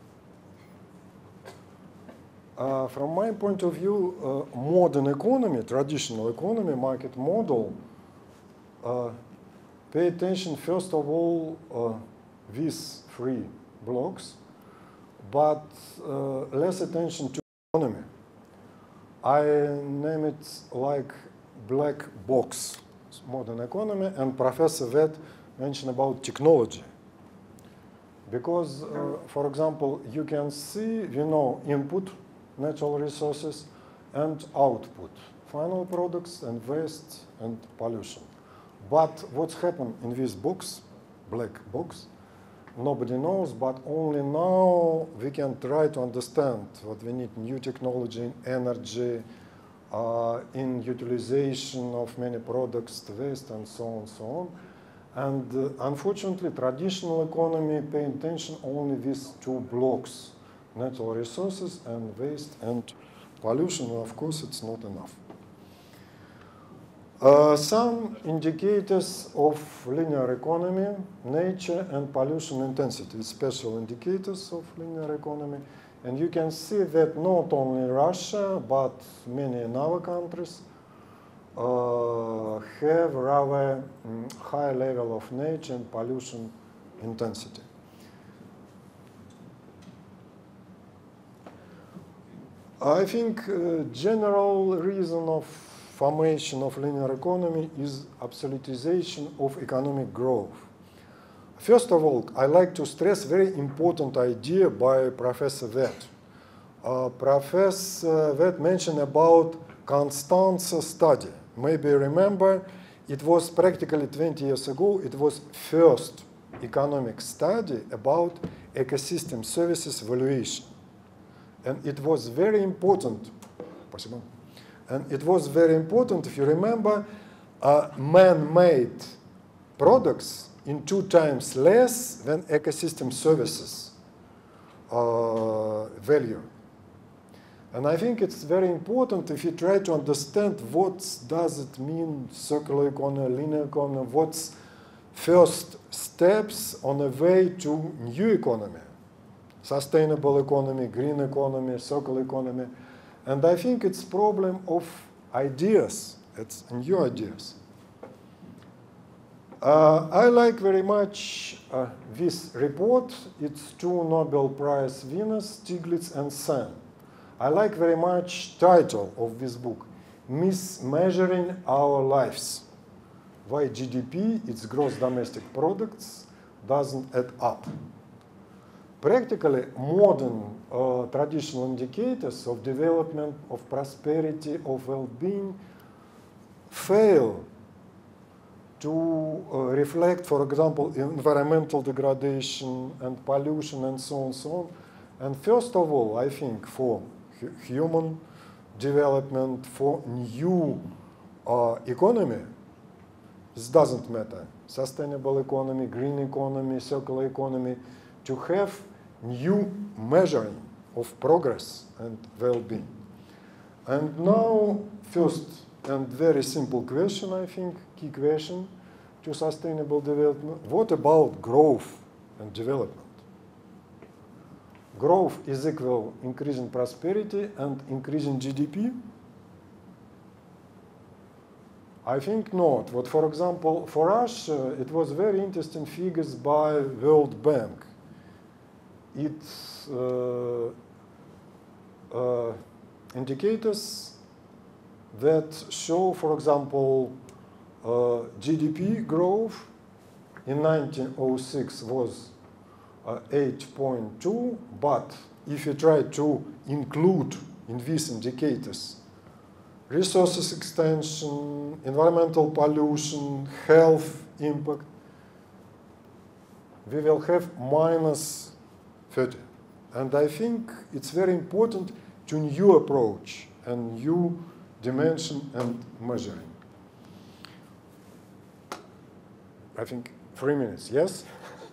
E: Uh, from my point of view, uh, modern economy, traditional economy, market model, uh, pay attention first of all uh, these three blocks, but uh, less attention to economy. I name it like black box, modern economy, and Professor Vet mentioned about technology. Because, uh, for example, you can see, you know, input, natural resources, and output, final products and waste and pollution. But what's happened in this box, black box, nobody knows, but only now we can try to understand what we need: new technology in energy, uh, in utilization of many products, waste, and so on and so on. And uh, unfortunately, traditional economy pay attention only these two blocks: natural resources and waste and pollution. And of course, it's not enough. Uh, some indicators of linear economy: nature and pollution intensity, special indicators of linear economy. And you can see that not only Russia, but many other countries uh, have rather um, high level of nature and pollution intensity. I think uh, general reason of formation of linear economy is absolutization of economic growth. First of all, I like to stress very important idea by Professor Vet. Uh, Professor Vet mentioned about Constanza study. Maybe you remember, it was practically twenty years ago, it was first economic study about ecosystem services valuation. And it was very important, and it was very important, if you remember, uh, man-made products in two times less than ecosystem services uh, value. And I think it's very important if you try to understand what does it mean, circular economy, linear economy, what's first steps on the way to new economy. Sustainable economy, green economy, circular economy. And I think it's a problem of ideas. It's new ideas. Uh, I like very much uh, this report. It's two Nobel Prize winners, Stiglitz and Sen. I like very much title of this book, Mismeasuring Our Lives. Why G D P, its gross domestic products, doesn't add up. Practically, modern uh, traditional indicators of development, of prosperity, of well-being fail to uh, reflect, for example, environmental degradation and pollution and so on, so on. And first of all, I think for hu human development, for new uh, economy, this doesn't matter. Sustainable economy, green economy, circular economy, to have new measuring of progress and well-being. And now, first and very simple question, I think, key question to sustainable development. What about growth and development? Growth is equal increasing prosperity and increasing G D P? I think not. But for example, for us, uh, it was very interesting figures by World Bank. It's uh, uh, indicators that show, for example, uh, G D P growth in nineteen oh six was uh, eight point two, but if you try to include in these indicators resources extension, environmental pollution, health impact, we will have minus thirty. And I think it's very important to new approach and new dimension and measuring. I think three minutes, yes?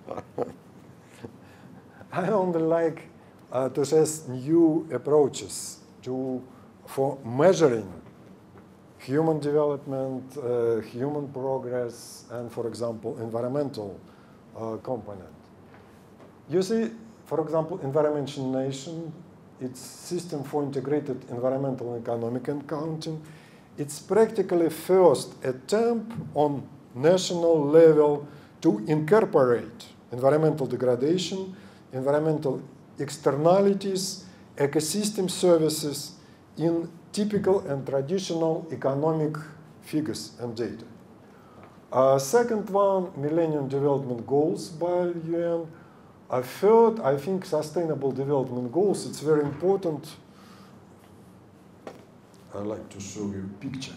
E: I only like uh, to suggest new approaches to, for measuring human development, uh, human progress, and, for example, environmental uh, component. You see, for example, Environmental Nation, its system for integrated environmental and economic accounting, it's practically first attempt on national level to incorporate environmental degradation, environmental externalities, ecosystem services in typical and traditional economic figures and data. Uh, second one, Millennium Development Goals by U N. A third, I think, Sustainable Development Goals. It's very important. I'd like to show you a picture.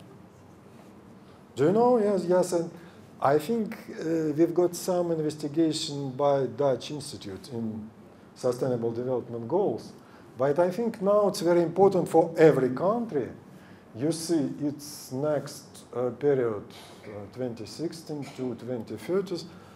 E: Do you know? Yes, yes. And I think uh, we've got some investigation by Dutch Institute in Sustainable Development Goals. But I think now it's very important for every country. You see its next uh, period, uh, twenty sixteen to twenty thirty,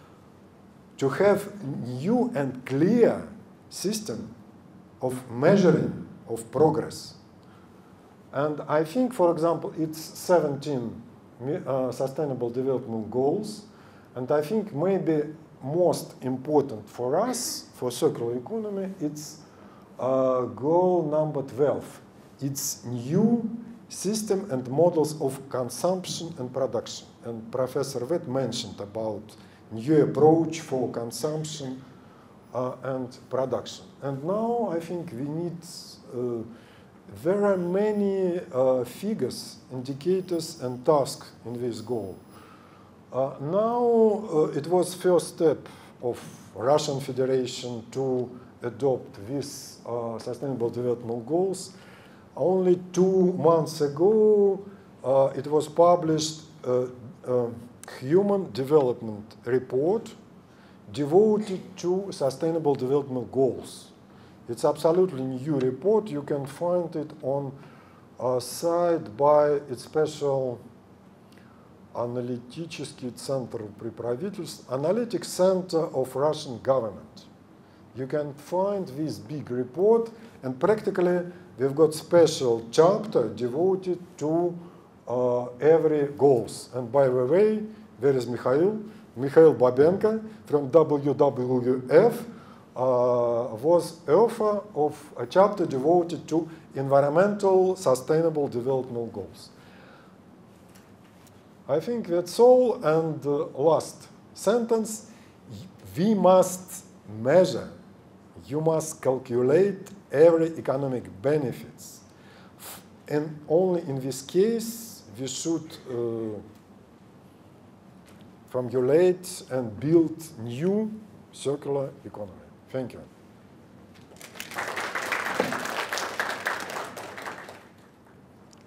E: to have new and clear system of measuring of progress. And I think, for example, it's seventeen uh, Sustainable Development Goals. And I think maybe most important for us, for circular economy, it's Uh, goal number twelve. It's new system and models of consumption and production. And Professor Vet mentioned about new approach for consumption uh, and production. And now I think we need, uh, there are many uh, figures, indicators, and tasks in this goal. Uh, now uh, it was first step of Russian Federation to adopt these uh, Sustainable Development Goals. Only two months ago, uh, it was published a, a Human Development Report devoted to Sustainable Development Goals. It's absolutely new report. You can find it on a site by its special Аналитический центр при правительстве, Analytic Center of Russian Government. You can find this big report, and practically we've got special chapter devoted to uh, every goals. And by the way, there is Mikhail, Mikhail Babenko from W W F uh, was author of a chapter devoted to environmental sustainable development goals. I think that's all. And uh, last sentence, we must measure. You must calculate every economic benefits. And only in this case, we should uh, formulate and build new circular economy. Thank you.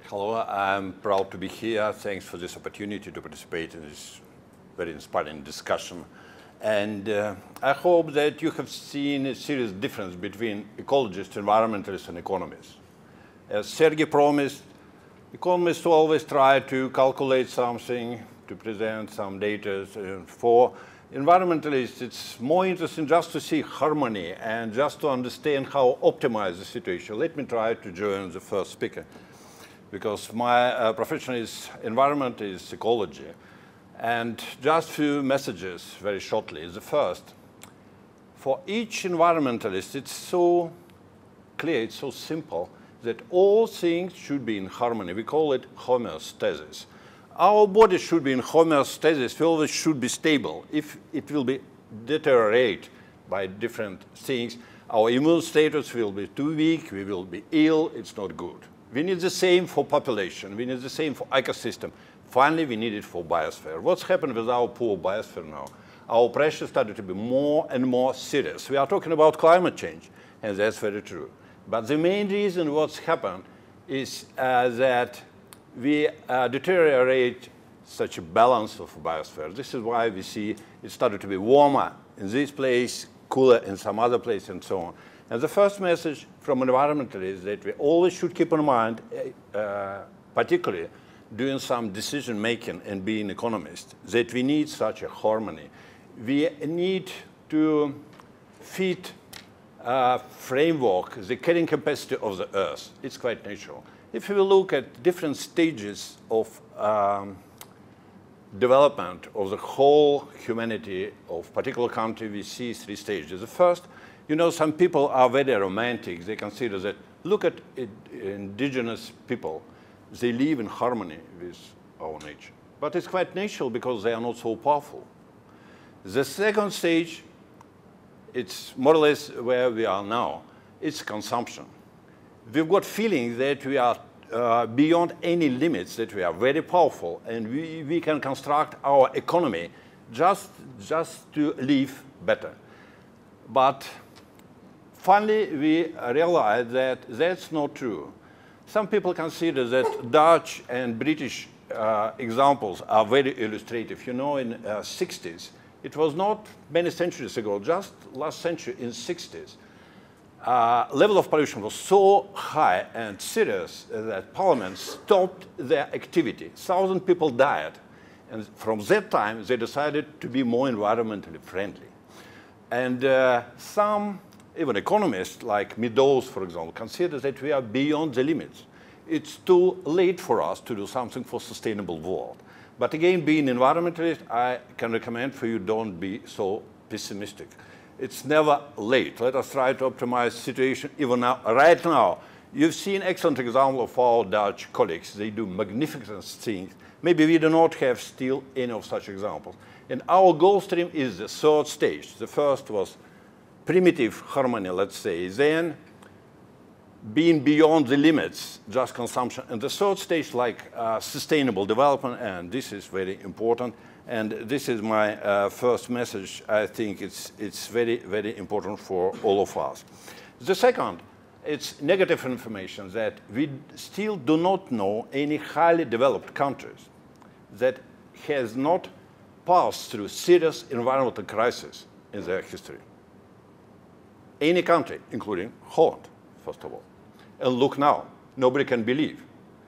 F: Hello, I'm proud to be here. Thanks for this opportunity to participate in this very inspiring discussion. And uh, I hope that you have seen a serious difference between ecologists, environmentalists, and economists. As Sergey promised, economists always try to calculate something, to present some data. And for environmentalists, it's more interesting just to see harmony and just to understand how to optimize the situation. Let me try to join the first speaker, because my uh, profession is environment, is ecology. And just a few messages very shortly. The first, for each environmentalist, it's so clear, it's so simple, that all things should be in harmony. We call it homeostasis. Our body should be in homeostasis, we always should be stable. If it will be deteriorate by different things, our immune status will be too weak, we will be ill, it's not good. We need the same for population, we need the same for ecosystem. Finally, we need it for biosphere. What's happened with our poor biosphere now? Our pressure started to be more and more serious. We are talking about climate change, and that's very true. But the main reason what's happened is uh, that we uh, deteriorate such a balance of biosphere. This is why we see it started to be warmer in this place, cooler in some other place, and so on. And the first message from environmentalists is that we always should keep in mind, uh, particularly doing some decision making and being economists, that we need such a harmony. We need to fit a framework, the carrying capacity of the Earth. It's quite natural. If we look at different stages of um, development of the whole humanity of particular country, we see three stages. The first, you know, some people are very romantic. They consider that, look at it, indigenous people. They live in harmony with our nature. But it's quite natural because they are not so powerful. The second stage, it's more or less where we are now. It's consumption. We've got feeling that we are uh, beyond any limits, that we are very powerful, and we, we can construct our economy just, just to live better. But finally, we realize that that's not true. Some people consider that Dutch and British uh, examples are very illustrative. You know, in the uh, sixties, it was not many centuries ago, just last century in the sixties, uh, level of pollution was so high and serious that Parliament stopped their activity. Thousand people died. And from that time, they decided to be more environmentally friendly. And uh, some even economists like Meadows, for example, consider that we are beyond the limits. It's too late for us to do something for sustainable world. But again, being environmentalist, I can recommend for you don't be so pessimistic. It's never late. Let us try to optimize the situation even now, right now. You've seen excellent example of our Dutch colleagues. They do magnificent things. Maybe we do not have still any of such examples. And our goal stream is the third stage. The first was primitive harmony, let's say, then being beyond the limits, just consumption. And the third stage, like uh, sustainable development, and this is very important. And this is my uh, first message. I think it's, it's very, very important for all of us. The second, it's negative information that we still do not know any highly developed countries that has not passed through serious environmental crisis in their history. Any country, including Holland, first of all. And look now, nobody can believe.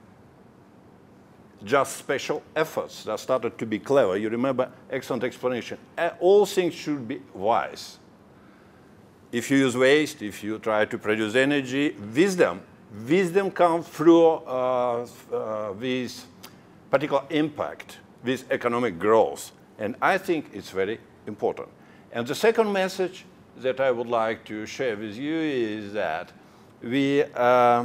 F: Just special efforts that started to be clever. You remember, excellent explanation. All things should be wise. If you use waste, if you try to produce energy, wisdom, wisdom comes through uh, uh, with particular impact, with economic growth. And I think it's very important. And the second message that I would like to share with you is that we uh,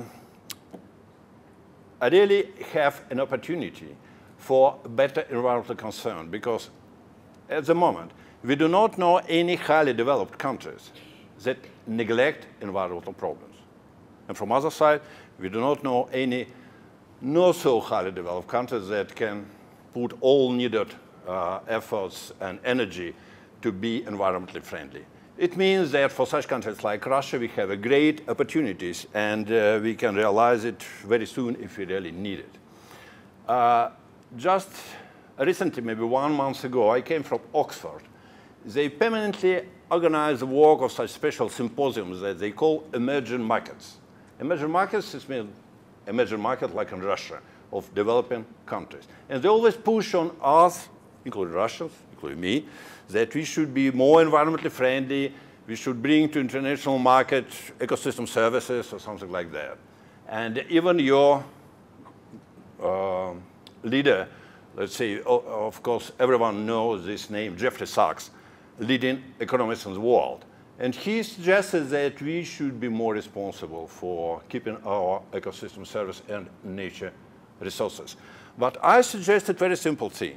F: really have an opportunity for better environmental concern, because at the moment, we do not know any highly developed countries that neglect environmental problems. And from the other side, we do not know any not so highly developed countries that can put all needed uh, efforts and energy to be environmentally friendly. It means that for such countries like Russia, we have a great opportunities, and uh, we can realize it very soon if we really need it. Uh, just recently, maybe one month ago, I came from Oxford. They permanently organize the work of such special symposiums that they call emerging markets. Emerging markets is mean emerging market like in Russia, of developing countries. And they always push on us, including Russians, including me, that we should be more environmentally friendly, we should bring to international market ecosystem services or something like that. And even your uh, leader, let's say, of course, everyone knows this name, Jeffrey Sachs, leading economist in the world. And he suggested that we should be more responsible for keeping our ecosystem service and nature resources. But I suggested a very simple thing.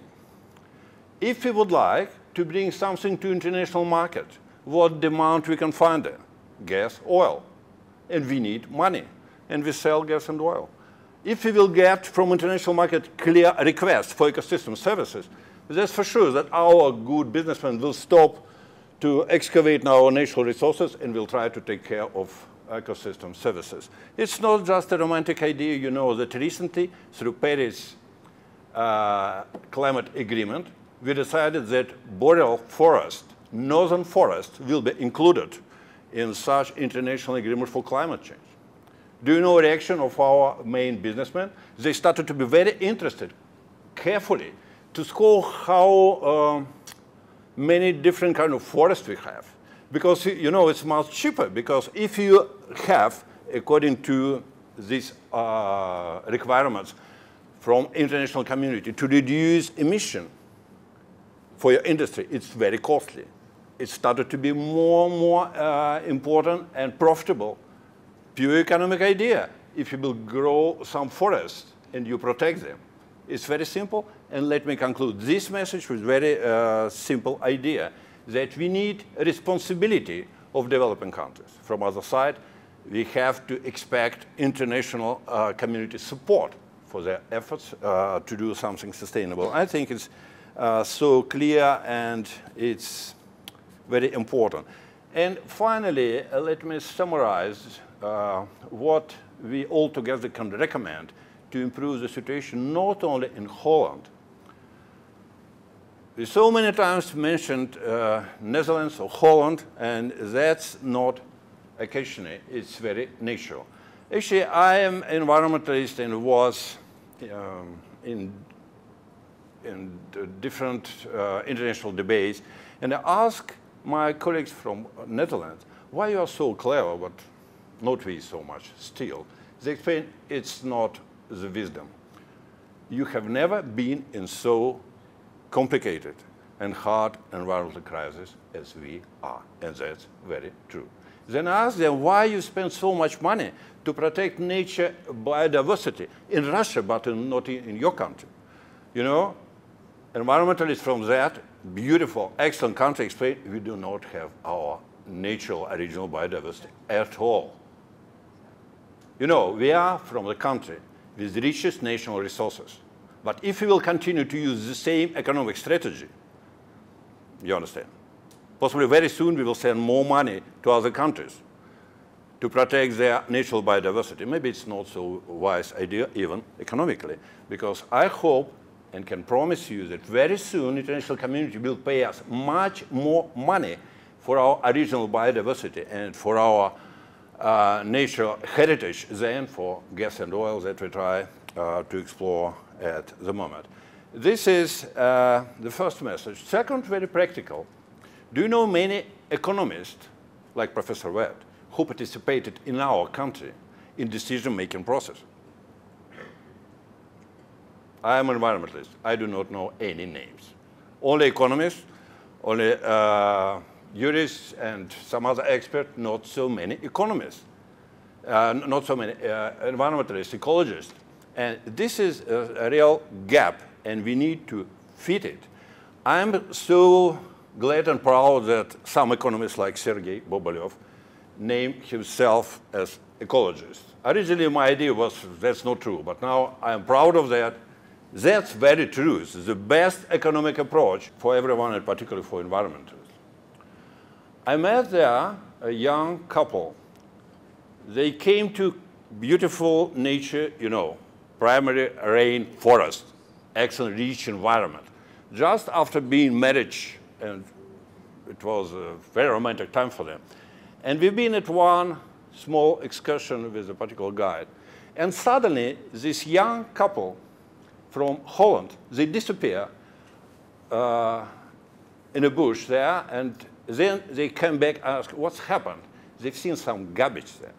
F: If we would like to bring something to international market, what demand we can find there? Gas, oil. And we need money. And we sell gas and oil. If we will get from international market clear requests for ecosystem services, that's for sure that our good businessmen will stop to excavate our natural resources and will try to take care of ecosystem services. It's not just a romantic idea. You know that recently, through Paris uh, climate agreement, we decided that boreal forest, northern forest, will be included in such international agreement for climate change. Do you know the reaction of our main businessmen? They started to be very interested, carefully, to score how uh, many different kind of forests we have. Because, you know, it's much cheaper, because if you have, according to these uh, requirements from international community, to reduce emission for your industry, it's very costly. It started to be more and more uh, important and profitable. Pure economic idea. If you will grow some forests and you protect them, it's very simple. And let me conclude this message with a very uh, simple idea, that we need responsibility of developing countries. From the other side, we have to expect international uh, community support for their efforts uh, to do something sustainable. I think it's uh, so clear and it's very important. And finally, uh, let me summarize uh, what we all together can recommend to improve the situation not only in Holland. We so many times mentioned uh, Netherlands or Holland, and that's not occasionally, it's very natural. Actually, I am an environmentalist and was um, in, in different uh, international debates, and I asked my colleagues from Netherlands, why you are so clever, but not we so much still. They explain it's not the wisdom. You have never been in so complicated and hard environmental crisis as we are, and that's very true. Then I ask them why you spend so much money to protect nature biodiversity in Russia, but in, not in, in your country. You know, environmentalists from that beautiful, excellent country explain we do not have our natural original biodiversity at all. You know, we are from the country with the richest national resources. But if we will continue to use the same economic strategy, you understand, possibly very soon we will send more money to other countries to protect their natural biodiversity. Maybe it's not so wise idea, even economically, because I hope and can promise you that very soon the international community will pay us much more money for our original biodiversity and for our uh, natural heritage than for gas and oil that we try uh, to explore at the moment. This is uh, the first message. Second, very practical. Do you know many economists, like Professor Vet, who participated in our country in decision-making process? I am an environmentalist. I do not know any names. Only economists, only uh, jurists, and some other experts, not so many economists, uh, not so many uh, environmentalists, ecologists. And this is a, a real gap, and we need to fit it. I'm so glad and proud that some economists like Sergei Bobolev named himself as ecologist. Originally, my idea was that's not true, but now I'm proud of that. That's very true. It's the best economic approach for everyone, and particularly for environmentalists. I met there a young couple. They came to beautiful nature, you know, primary rain forest, excellent rich environment. Just after being married, and it was a very romantic time for them. And we've been at one small excursion with a particular guide. And suddenly, this young couple from Holland, they disappear uh, in a bush there, and then they come back and ask, what's happened? They've seen some garbage there.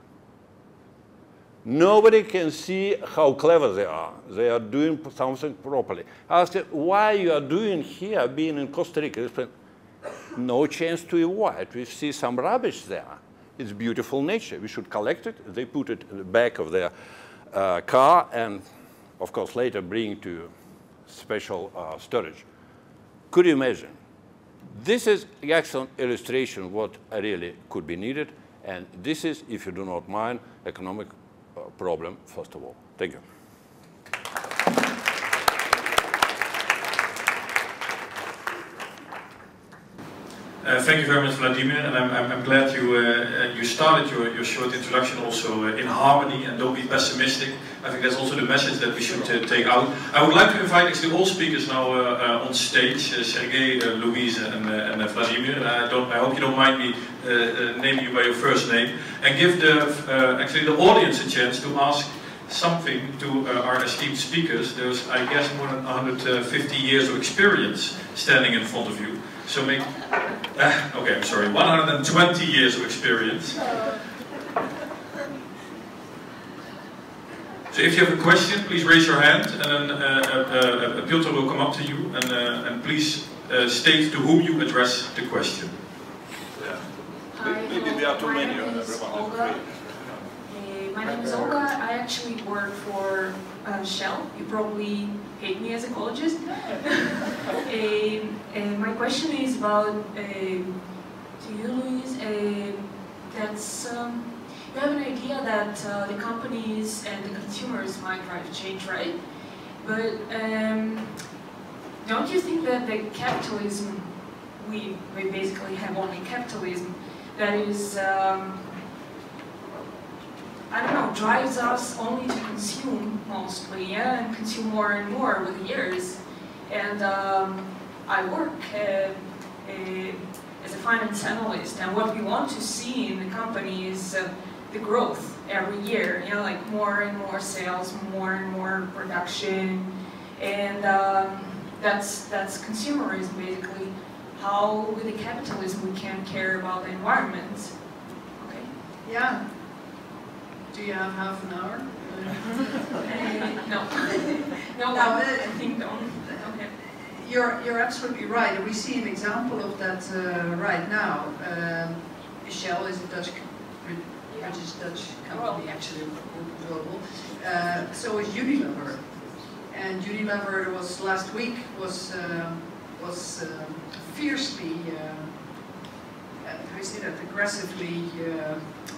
F: Nobody can see how clever they are. They are doing something properly. I asked them, why you are doing here, being in Costa Rica? They said, no chance to avoid. We see some rubbish there. It's beautiful nature. We should collect it. They put it in the back of their uh, car and, of course, later bring to special uh, storage. Could you imagine? This is an excellent illustration of what really could be needed. And this is, if you do not mind, economic uh, problem, first of all. Thank you.
A: Uh, thank you very much, Vladimir, and I'm, I'm, I'm glad you uh, you started your, your short introduction also uh, in harmony, and don't be pessimistic. I think that's also the message that we should uh, take out. I would like to invite actually all speakers now uh, uh, on stage, uh, Sergei, uh, Louise, and, uh, and uh, Vladimir. I, don't, I hope you don't mind me uh, uh, naming you by your first name, and give the uh, actually the audience a chance to ask something to uh, our esteemed speakers. There's, I guess, more than one hundred fifty years of experience standing in front of you. So make, uh, okay, I'm sorry, one hundred twenty years of experience. So if you have a question, please raise your hand, and then uh, uh, uh, Piotr will come up to you, and, uh, and please uh, state to whom you address the question.
F: Yeah.
G: Hi,
F: Maybe there are too
G: my
F: many.
G: name is Olga. Uh, my name is Olga. I actually work for uh, Shell. You probably hate me as an ecologist. uh, uh, my question is about uh, to you, Louise. Uh, that's um, you have an idea that uh, the companies and the consumers might drive change, right? But um, don't you think that the capitalism, we we basically have only capitalism, that is, um, I don't know, drives us only to consume mostly, yeah, and consume more and more with the years. And um, I work uh, uh, as a finance analyst, and what we want to see in the company is uh, the growth every year, you know, like more and more sales, more and more production, and um, that's that's consumerism basically. How with the capitalism we can care about the environment? Okay.
B: Yeah. Do you have half an hour?
G: uh, no. no,
B: no
G: I think no. Okay.
B: You're, you're absolutely right. We see an example of that uh, right now. Um, Shell is a Dutch, British Dutch company, actually global. Uh, so is Unilever. And Unilever was last week was uh, was uh, fiercely, uh, how is it, aggressively. Uh,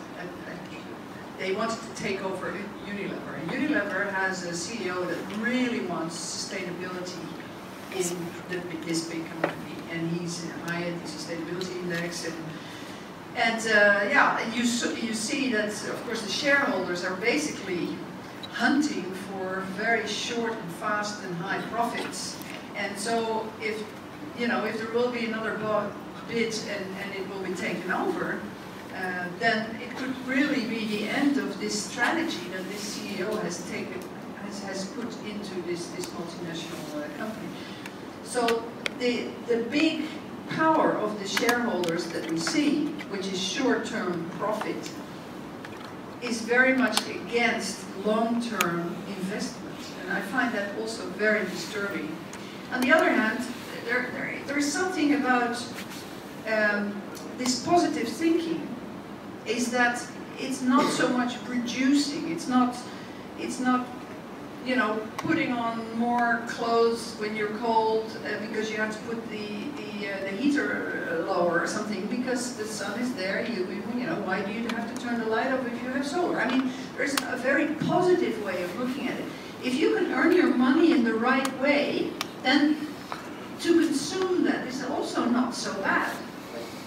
B: They wanted to take over Unilever. And Unilever has a C E O that really wants sustainability in the, this big company, and he's high in the sustainability index. And, and uh, yeah, you you see that of course the shareholders are basically hunting for very short and fast and high profits. And so if you know if there will be another bid and, and it will be taken over. Uh, then it could really be the end of this strategy that this C E O has taken, has, has put into this, this multinational uh, company. So the, the big power of the shareholders that we see, which is short-term profit, is very much against long-term investment. And I find that also very disturbing. On the other hand, there, there, there is something about um, this positive thinking, is that it's not so much producing, it's not, it's not, you know, putting on more clothes when you're cold uh, because you have to put the, the, uh, the heater lower or something because the sun is there, you, you know, why do you have to turn the light off if you have solar? I mean, there's a very positive way of looking at it. If you can earn your money in the right way, then to consume that is also not so bad.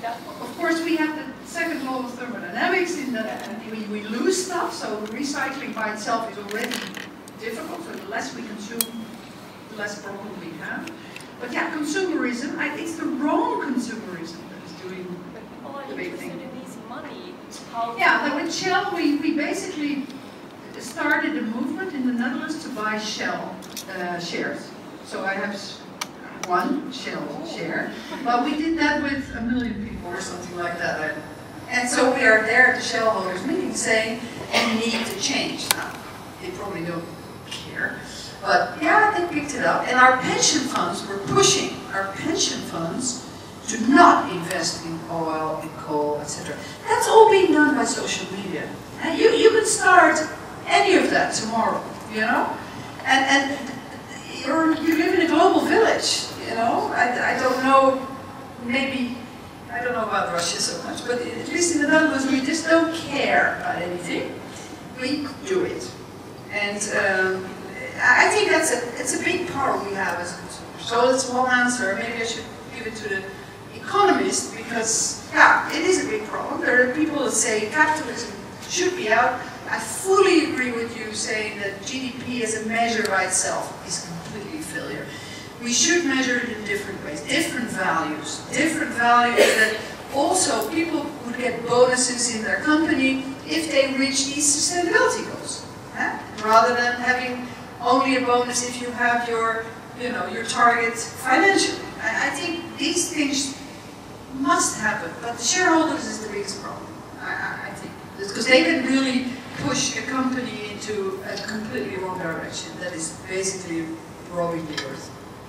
B: Yeah. Of course, we have the second law of thermodynamics in that we, we lose stuff, so recycling by itself is already difficult, so the less we consume, the less problem we have. But yeah, consumerism, I, it's the wrong consumerism that is doing the big thing.
H: Money. How
B: yeah, so with Shell, we, we basically started a movement in the Netherlands to buy Shell uh, shares. So I have one Shell share, but we did that with a million people or something like that. And so we are there at the shareholders meeting saying, we need to change now. They probably don't care, but yeah, they picked it up. And our pension funds were pushing our pension funds to not invest in oil, in coal, et cetera. That's all being done by social media. And you, you can start any of that tomorrow, you know? And, and you're, you live in a global village, you know? I, I don't know, maybe, I don't know about Russia so much, but at least in the Netherlands we just don't care about anything. We do it. And um, I think that's a, it's a big power we have as consumers. So it's one answer. Maybe I should give it to the economist, because, yeah, it is a big problem. There are people that say capitalism should be out. I fully agree with you saying that G D P as a measure by itself is completely failure. We should measure it in different ways, different values, different values that also people would get bonuses in their company if they reach these sustainability goals, eh? Rather than having only a bonus if you have your, you know, your target financially. I, I think these things must happen, but the shareholders is the biggest problem, I, I, I think. Because they can really push a company into a completely wrong direction that is basically robbing the earth.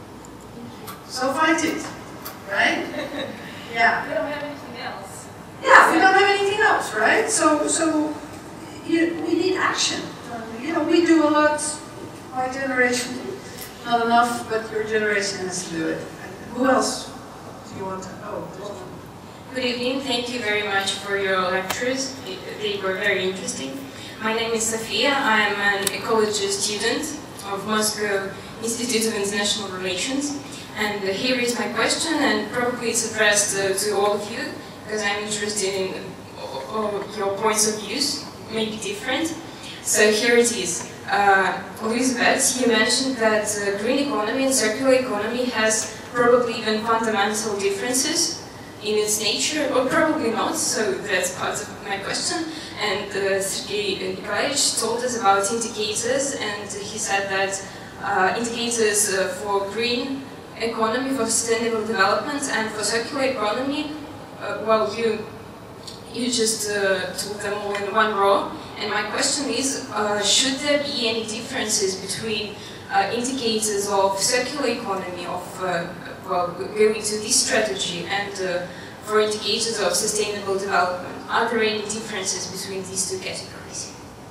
B: So fight it, right? Yeah.
H: We don't have anything else.
B: Yeah, we don't have anything else, right? So, so you, we need action. You know, we do a lot, my generation, not enough, but your generation has to do it. And who else do you want to? Oh,
I: good evening. Thank you very much for your lectures. They were very interesting. My name is Sofia. I am an ecology student of Moscow Institute of International Relations. And uh, here is my question, and probably it's addressed uh, to all of you, because I'm interested in uh, your points of views, maybe different. So here it is. Uh, Louise Vet, you mentioned that uh, green economy and circular economy has probably even fundamental differences in its nature, or probably not, so that's part of my question. And uh, Sergei Nikolaevich told us about indicators, and he said that uh, indicators uh, for green economy, for sustainable development, and for circular economy, uh, well, you you just uh, took them all in one row. And my question is, uh, should there be any differences between uh, indicators of circular economy, of uh, well, going to this strategy, and uh, for indicators of sustainable development? Are there any differences between these two categories?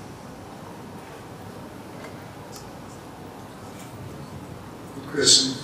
E: Good question.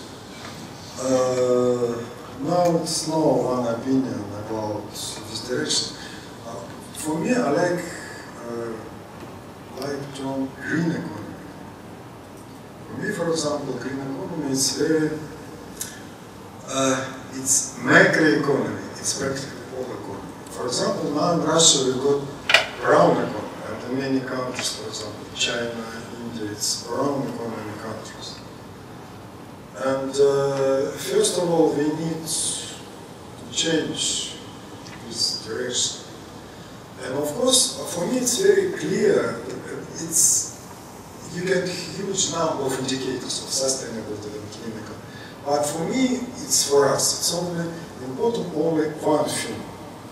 E: Uh, now it's no one opinion about this direction. Uh, for me, I like uh, like term green economy. For me, for example, green economy is very uh, it's macroeconomy. It's practically all economy. For example, now in Russia we got brown economy, and in many countries, for example, China, India, it's brown economy countries. And uh, first of all, we need to change this direction. And of course, for me, it's very clear. It's you get a huge number of indicators of sustainable development. But for me, it's for us. It's only important only one thing.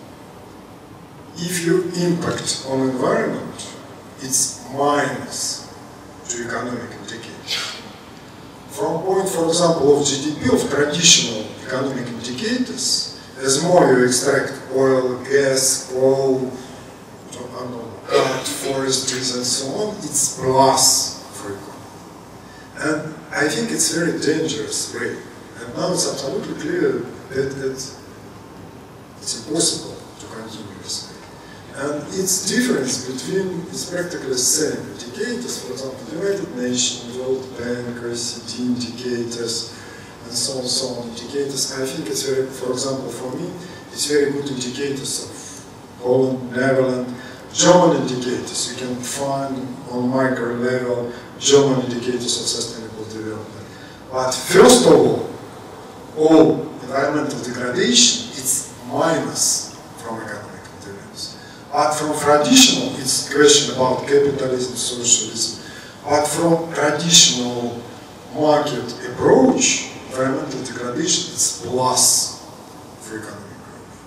E: If you impact on environment, it's minus to economic indicator. From point, for example, of G D P, of traditional economic indicators, as more you extract oil, gas, coal, art, forestries, and so on, it's plus for economy. And I think it's a very dangerous way. And now it's absolutely clear that, that it's impossible to continue this way. And its difference between is practically the same indicators, for example, United Nations, World Bank, O E C D indicators, and so on, so on indicators. I think it's very, for example, for me, It's very good indicators of Holland, Netherlands, German indicators. You can find on micro level German indicators of sustainable development. But first of all, all environmental degradation, it's minus from economic development. But from traditional, it's a question about capitalism, socialism. But from traditional market approach, environmental degradation is plus for economic growth.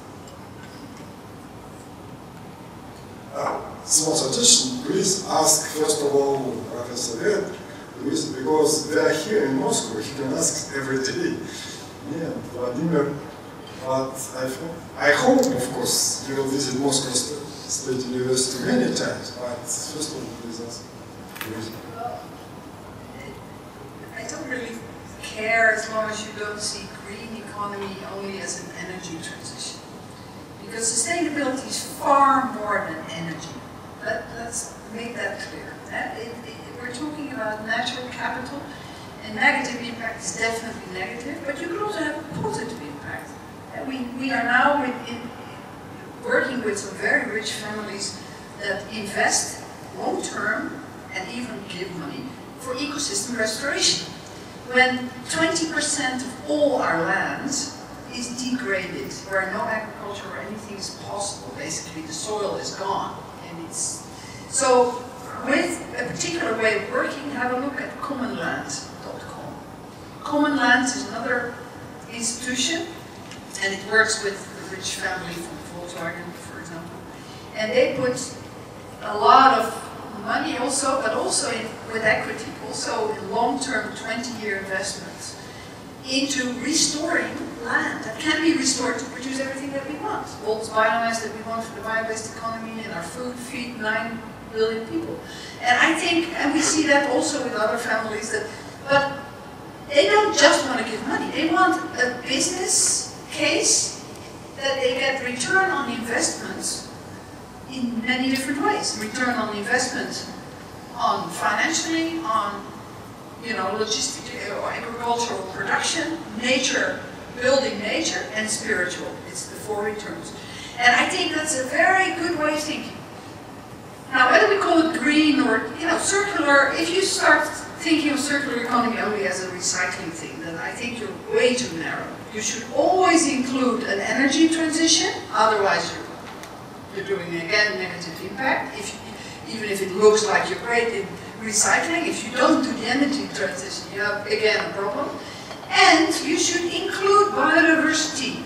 E: Uh, small suggestion, please ask first of all Professor Vet, because they are here in Moscow, he can ask every day. Yeah, Vladimir, but I, I hope, of course, you will visit Moscow State University many times, but first of all, please ask. Please.
J: Well, I don't really care as long as you don't see green economy only as an energy transition. Because sustainability is far more than energy. Let, let's make that clear. It, it, we're talking about natural capital, and negative impact is definitely negative, but you can also have a positive impact. And we, we are now in, in, working with some very rich families that invest long-term and even give money for ecosystem restoration. When twenty percent of all our land is degraded, where no agriculture or anything is possible, basically the soil is gone. And it's so with a particular way of working, have a look at common land dot com. Common Land is another institution, and it works with a rich family from Volkswagen, for example. And they put a lot of money also, but also in, with equity, also in long-term twenty-year investments into restoring land that can be restored to produce everything that we want. All this biomass that we want for the bio-based economy and our food feed nine billion people. And I think, and we see that also with other families, that, but they don't just want to give money. They want a business case that they get return on investments in many different ways. Return on investment on financially, on you know, logistic or agricultural production, nature, building nature, and spiritual. It's the four returns. And I think that's a very good way of thinking. Now, whether we call it green or, you know, circular, if you start thinking of circular economy only as a recycling thing, then I think you're way too narrow. You should always include an energy transition, otherwise you're You're doing, again, negative impact. If you, even if it looks like you're great in recycling, if you don't do the energy transition, you have, again, a problem. And you should include biodiversity,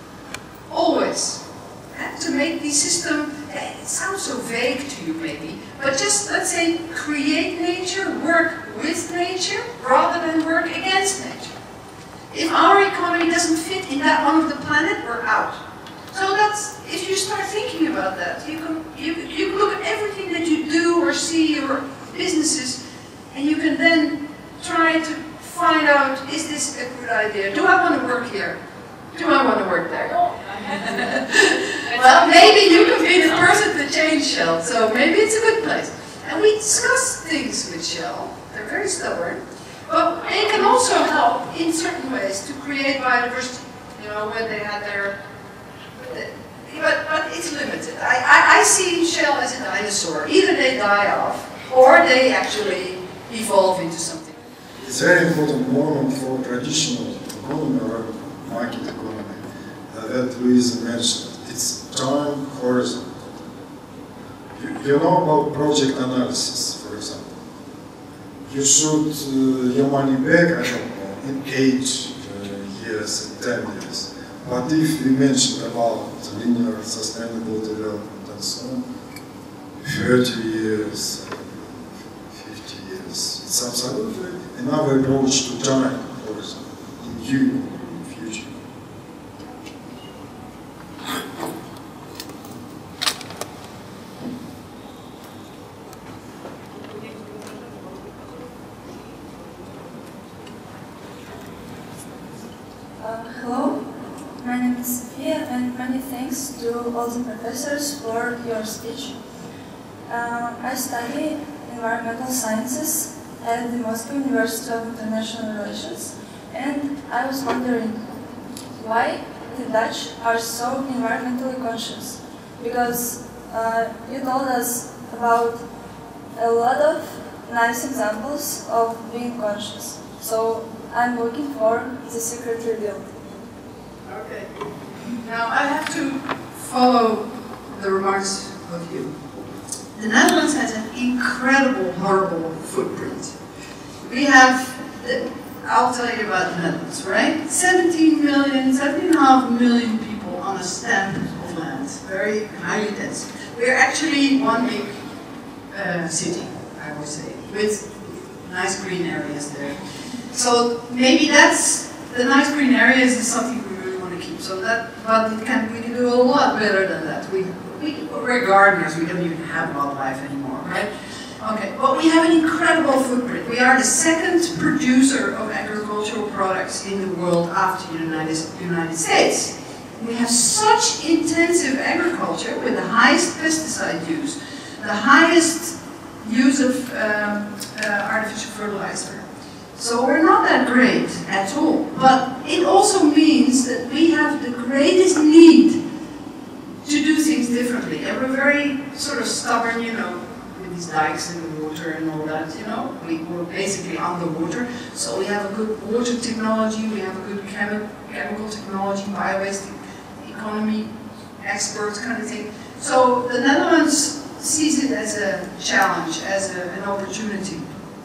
J: always. And to make the system, it sounds so vague to you maybe, but just, let's say, create nature, work with nature, rather than work against nature. If our economy doesn't fit in that one of the planet, we're out. So that's, if you start thinking about that, you can, you, you can look at everything that you do or see or businesses, and you can then try to find out, is this a good idea? Do I want to work here? Do I want to work there? Well, maybe you can be the person to change Shell, so maybe it's a good place. And we discuss things with Shell, they're very stubborn, but they can also help in certain ways to create biodiversity. You know, when they had their But, but it's limited. I, I, I see Shell as a dinosaur. Either they die off, or they actually evolve into something.
E: It's a very important moment for traditional economy or market economy uh, that Louise mentioned. It's time horizon. You, you know about project analysis, for example. You should uh, your money back, I don't know, in eight uh, years, in ten years. But if we mentioned about linear sustainable development and so on, thirty years, fifty years, it's absolutely another approach to time horizon in you in the future.
K: Uh, hello. My name is Sophia, and many thanks to all the professors for your speech. Uh, I study environmental sciences at the Moscow University of International Relations, and I was wondering why the Dutch are so environmentally conscious? Because uh, you told us about a lot of nice examples of being conscious. So I'm looking for the secret revealed.
J: Okay. Now I have to follow the remarks of you. The Netherlands has an incredible, horrible footprint. We have, I'll tell you about the Netherlands, right? seventeen million, seventeen and a half million people on a stamp of land, very highly dense. We're actually one big uh, city, I would say, with nice green areas there. So maybe that's, the nice green areas is something we really want to keep. So that, but it can, we can do a lot better than that. We, we, we're gardeners, we don't even have wildlife anymore, right? Okay, but we have an incredible footprint. We are the second producer of agricultural products in the world after the United, United States. We have such intensive agriculture with the highest pesticide use, the highest use of um, uh, artificial fertilizer. So we're not that great at all. But it also means that we have the greatest need to do things differently. And we're very sort of stubborn, you know, with these dikes and the water and all that, you know. We, we're basically underwater. So we have a good water technology, we have a good chemi chemical technology, bio-based economy, experts kind of thing. So the Netherlands sees it as a challenge, as a, an opportunity.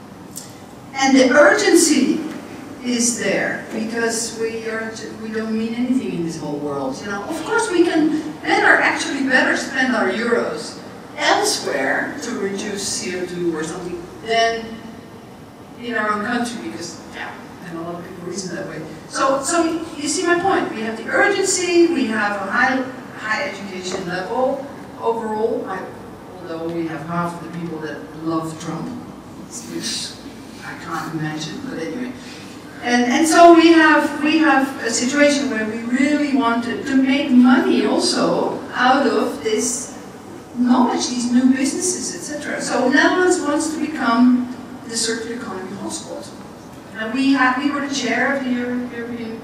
J: And the urgency is there, because we, are, we don't mean anything in this whole world. You know, of course we can better, actually better spend our euros elsewhere to reduce C O two or something than in our own country, because, yeah, and a lot of people reason that way. So, so you see my point. We have the urgency, we have a high, high education level overall, I, although we have half of the people that love Trump, which I can't imagine, but anyway. And, and so we have, we have a situation where we really wanted to make money also out of this knowledge, these new businesses, et cetera. So Netherlands wants to become the circular economy hotspot. And we, have, we were the chair of the Euro European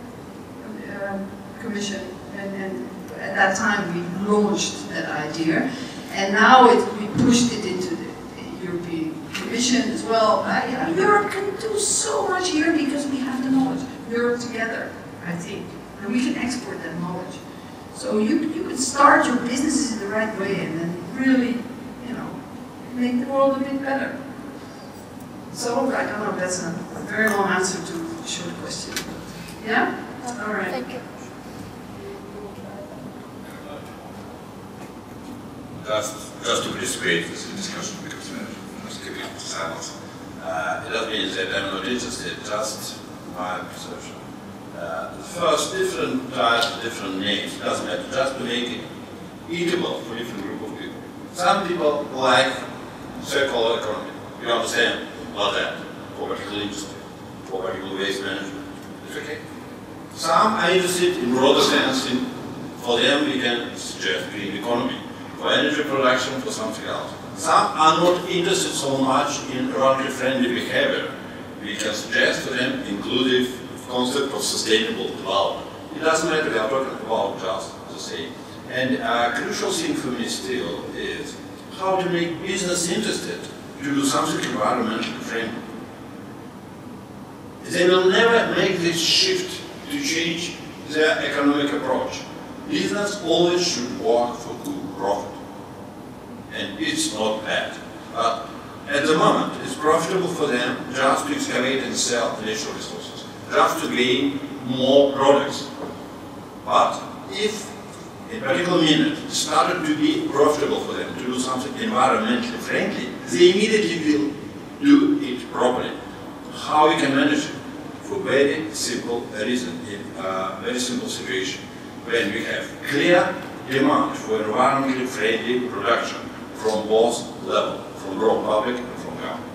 J: uh, Commission, and, and at that time we launched that idea. And now it, we pushed it into the European Commission as well. Uh, yeah, Europe can do so much here because we have the knowledge. Europe together, I think. And we can export that knowledge. So you, you can start your businesses in the right way and then really, you know, make the world a bit better. So, I don't know, that's a very long answer to a short question. Yeah? All right.
K: Thank you.
F: Just, just to participate in this discussion, because I'm just keeping silence. Uh, it doesn't mean that I'm not interested, just my perception. Uh, the first, different types, different names, doesn't matter, just to make it eatable for different group of people. Some people like circular economy, you understand what that, for particular industry, for particular waste management, it's okay. Some are interested in broader sense, in, for them we can suggest green economy, for energy production, for something else. Some are not interested so much in environmentally friendly behavior. We can suggest to them inclusive concept of sustainable development. It doesn't matter, we are talking about just the same. And a crucial thing for me still is how to make business interested to do something environmentally friendly. They will never make this shift to change their economic approach. Business always should work for good profit. And it's not bad. But at the moment, it's profitable for them just to excavate and sell natural resources, just to gain more products. But if, in a particular minute, it started to be profitable for them to do something environmentally friendly, they immediately will do it properly. How we can manage it? For very simple reason, in a very simple situation, when we have clear demand for environmentally friendly production from both levels, from broad public and from government.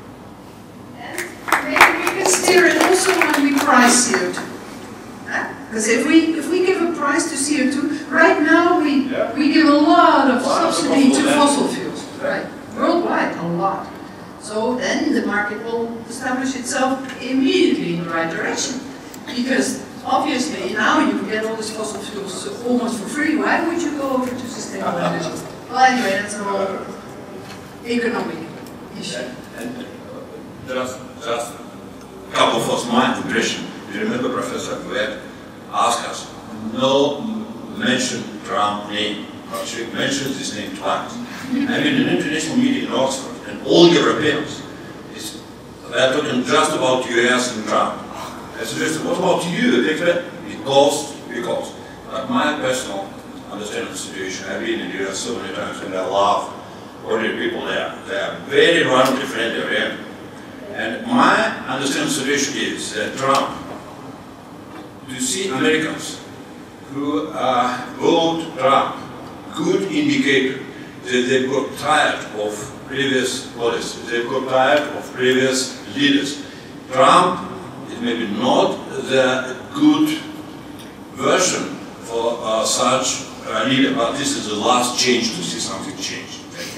J: And maybe we can steer it also when we price C O two. Because if we if we give a price to C O two, right now we yeah. we give a lot of wow, subsidy to fossil fuels, right? Worldwide, a lot. So then the market will establish itself immediately in the right direction, because obviously, now you get all these fossil fuels almost for free. Why would you go over to sustainable energy? Well, anyway, that's a whole economic issue.
L: And, and uh, just, just a couple of us, my impression. You remember Professor Vet asked us, no mention Trump name, but she mentioned his name twice. I mean, an international meeting in Oxford, and all Europeans, is, they're talking just about U S and Trump. I suggested, what about you? Because, because. But my personal understanding of the situation, I've been in the U S so many times, and I love ordinary people there. They are very roundly friendly, really. And my understanding of the situation is that Trump, to see Americans who uh, vote Trump, good indicator that they've got tired of previous policies, they've got tired of previous leaders. Trump is maybe not the good version for uh, such a leader, but this is the last change to see something change.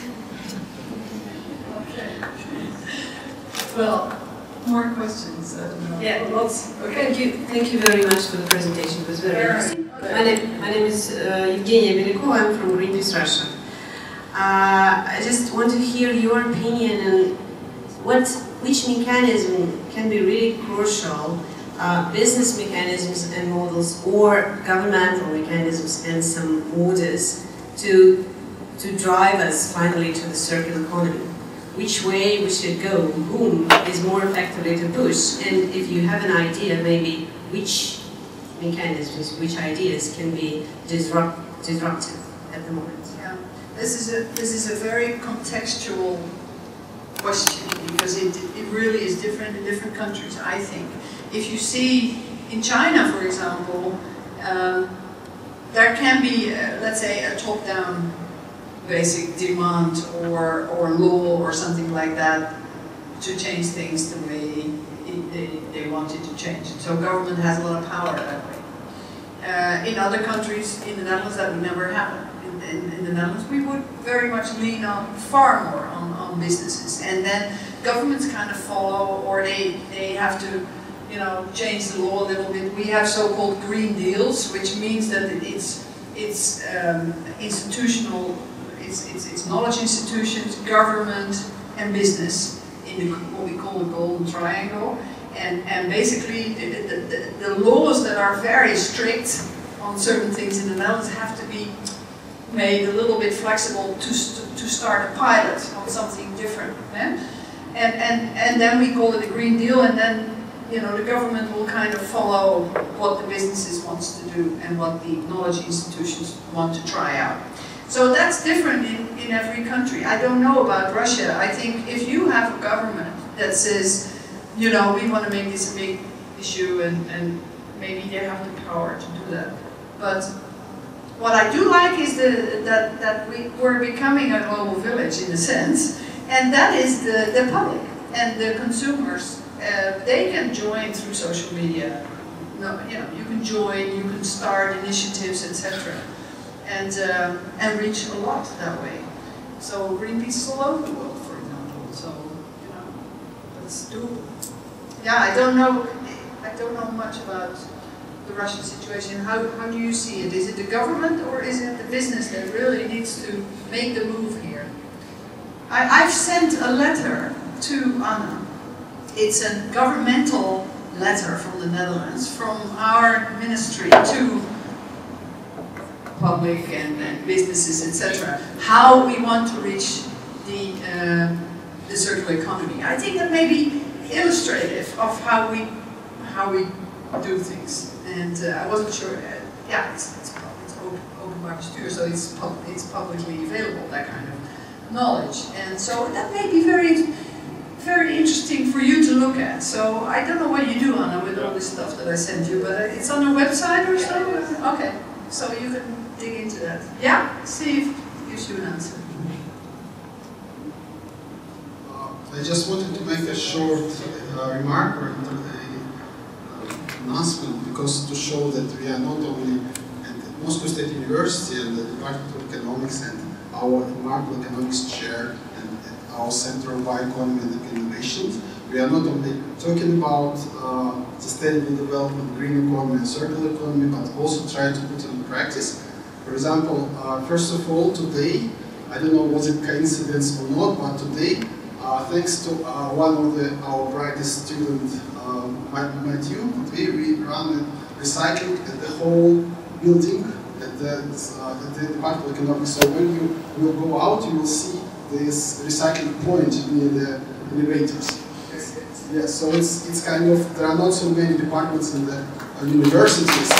J: Okay. Well, more questions? I don't know.
M: Yeah, lots.
J: Okay.
M: Thank you, thank you very much for the presentation. It was very interesting.
J: Okay.
M: My name, my name is uh, Evgenia Belikova. I'm from Greenpeace Russia. Uh, I just want to hear your opinion on what, which mechanism can be really crucial, uh, business mechanisms and models, or governmental mechanisms and some orders to to drive us finally to the circular economy. Which way we should go, whom is more effectively to push, and if you have an idea, maybe which mechanisms, which ideas can be disrupt, disruptive at the moment.
J: Yeah, this is a this is a very contextual question because it it really is different in different countries. I think if you see in China, for example, uh, there can be uh, let's say a top-down basic demand or, or law or something like that to change things the way it, they, they want it to change. So government has a lot of power that way. Uh, in other countries, in the Netherlands, that would never happen. In, in, in the Netherlands, we would very much lean on far more on, on businesses. And then governments kind of follow, or they, they have to you know, change the law a little bit. We have so-called green deals, which means that it's, it's um, institutional. It's, it's, it's knowledge institutions, government, and business in the, what we call the golden triangle. And, and basically, the, the, the, the laws that are very strict on certain things in the Netherlands have to be made a little bit flexible to, st to start a pilot on something different. Eh? And, and, and then we call it a green deal, and then you know, the government will kind of follow what the businesses wants to do and what the knowledge institutions want to try out. So that's different in, in every country. I don't know about Russia. I think if you have a government that says, you know, we want to make this a big issue and, and maybe they have the power to do that. But what I do like is the, that, that we, we're becoming a global village in a sense, and that is the, the public and the consumers. Uh, they can join through social media. No, you know, you can join, you can start initiatives, et cetera. And, uh, and reach a lot that way. So Greenpeace is all over the world, for example. So, you know, that's doable. Yeah, I don't know, I don't know much about the Russian situation. How, how do you see it? Is it the government or is it the business that really needs to make the move here? I, I've sent a letter to Anna. It's a governmental letter from the Netherlands, from our ministry to public and, and businesses, et cetera. How we want to reach the uh, the circular economy. I think that may be illustrative of how we how we do things. And uh, I wasn't sure. Uh, yeah, it's it's, it's open, open bestuur, so it's pub it's publicly available, that kind of knowledge. And so that may be very very interesting for you to look at. So I don't know what you do, Anna, with all this stuff that I sent you, but it's on your website or so. Okay, so you can dig into that. Yeah? See if it gives you an answer.
N: Uh, I just wanted to make a short uh, remark or uh, announcement, because to show that we are not only at Moscow State University and the Department of Economics and our Environmental Economics Chair and our Center of Bioeconomy and Innovations, we are not only talking about uh, sustainable development, green economy, and circular economy, but also try to put it in practice. For example, uh, first of all, today, I don't know was it coincidence or not, but today, uh, thanks to uh, one of the, our brightest students, uh, Matthew, today we run recycling at the whole building at the, uh, at the Department of Economics. So when you will go out, you will see this recycling point near the elevators. Yes, so it's it's kind of, there are not so many departments in the uh, universities.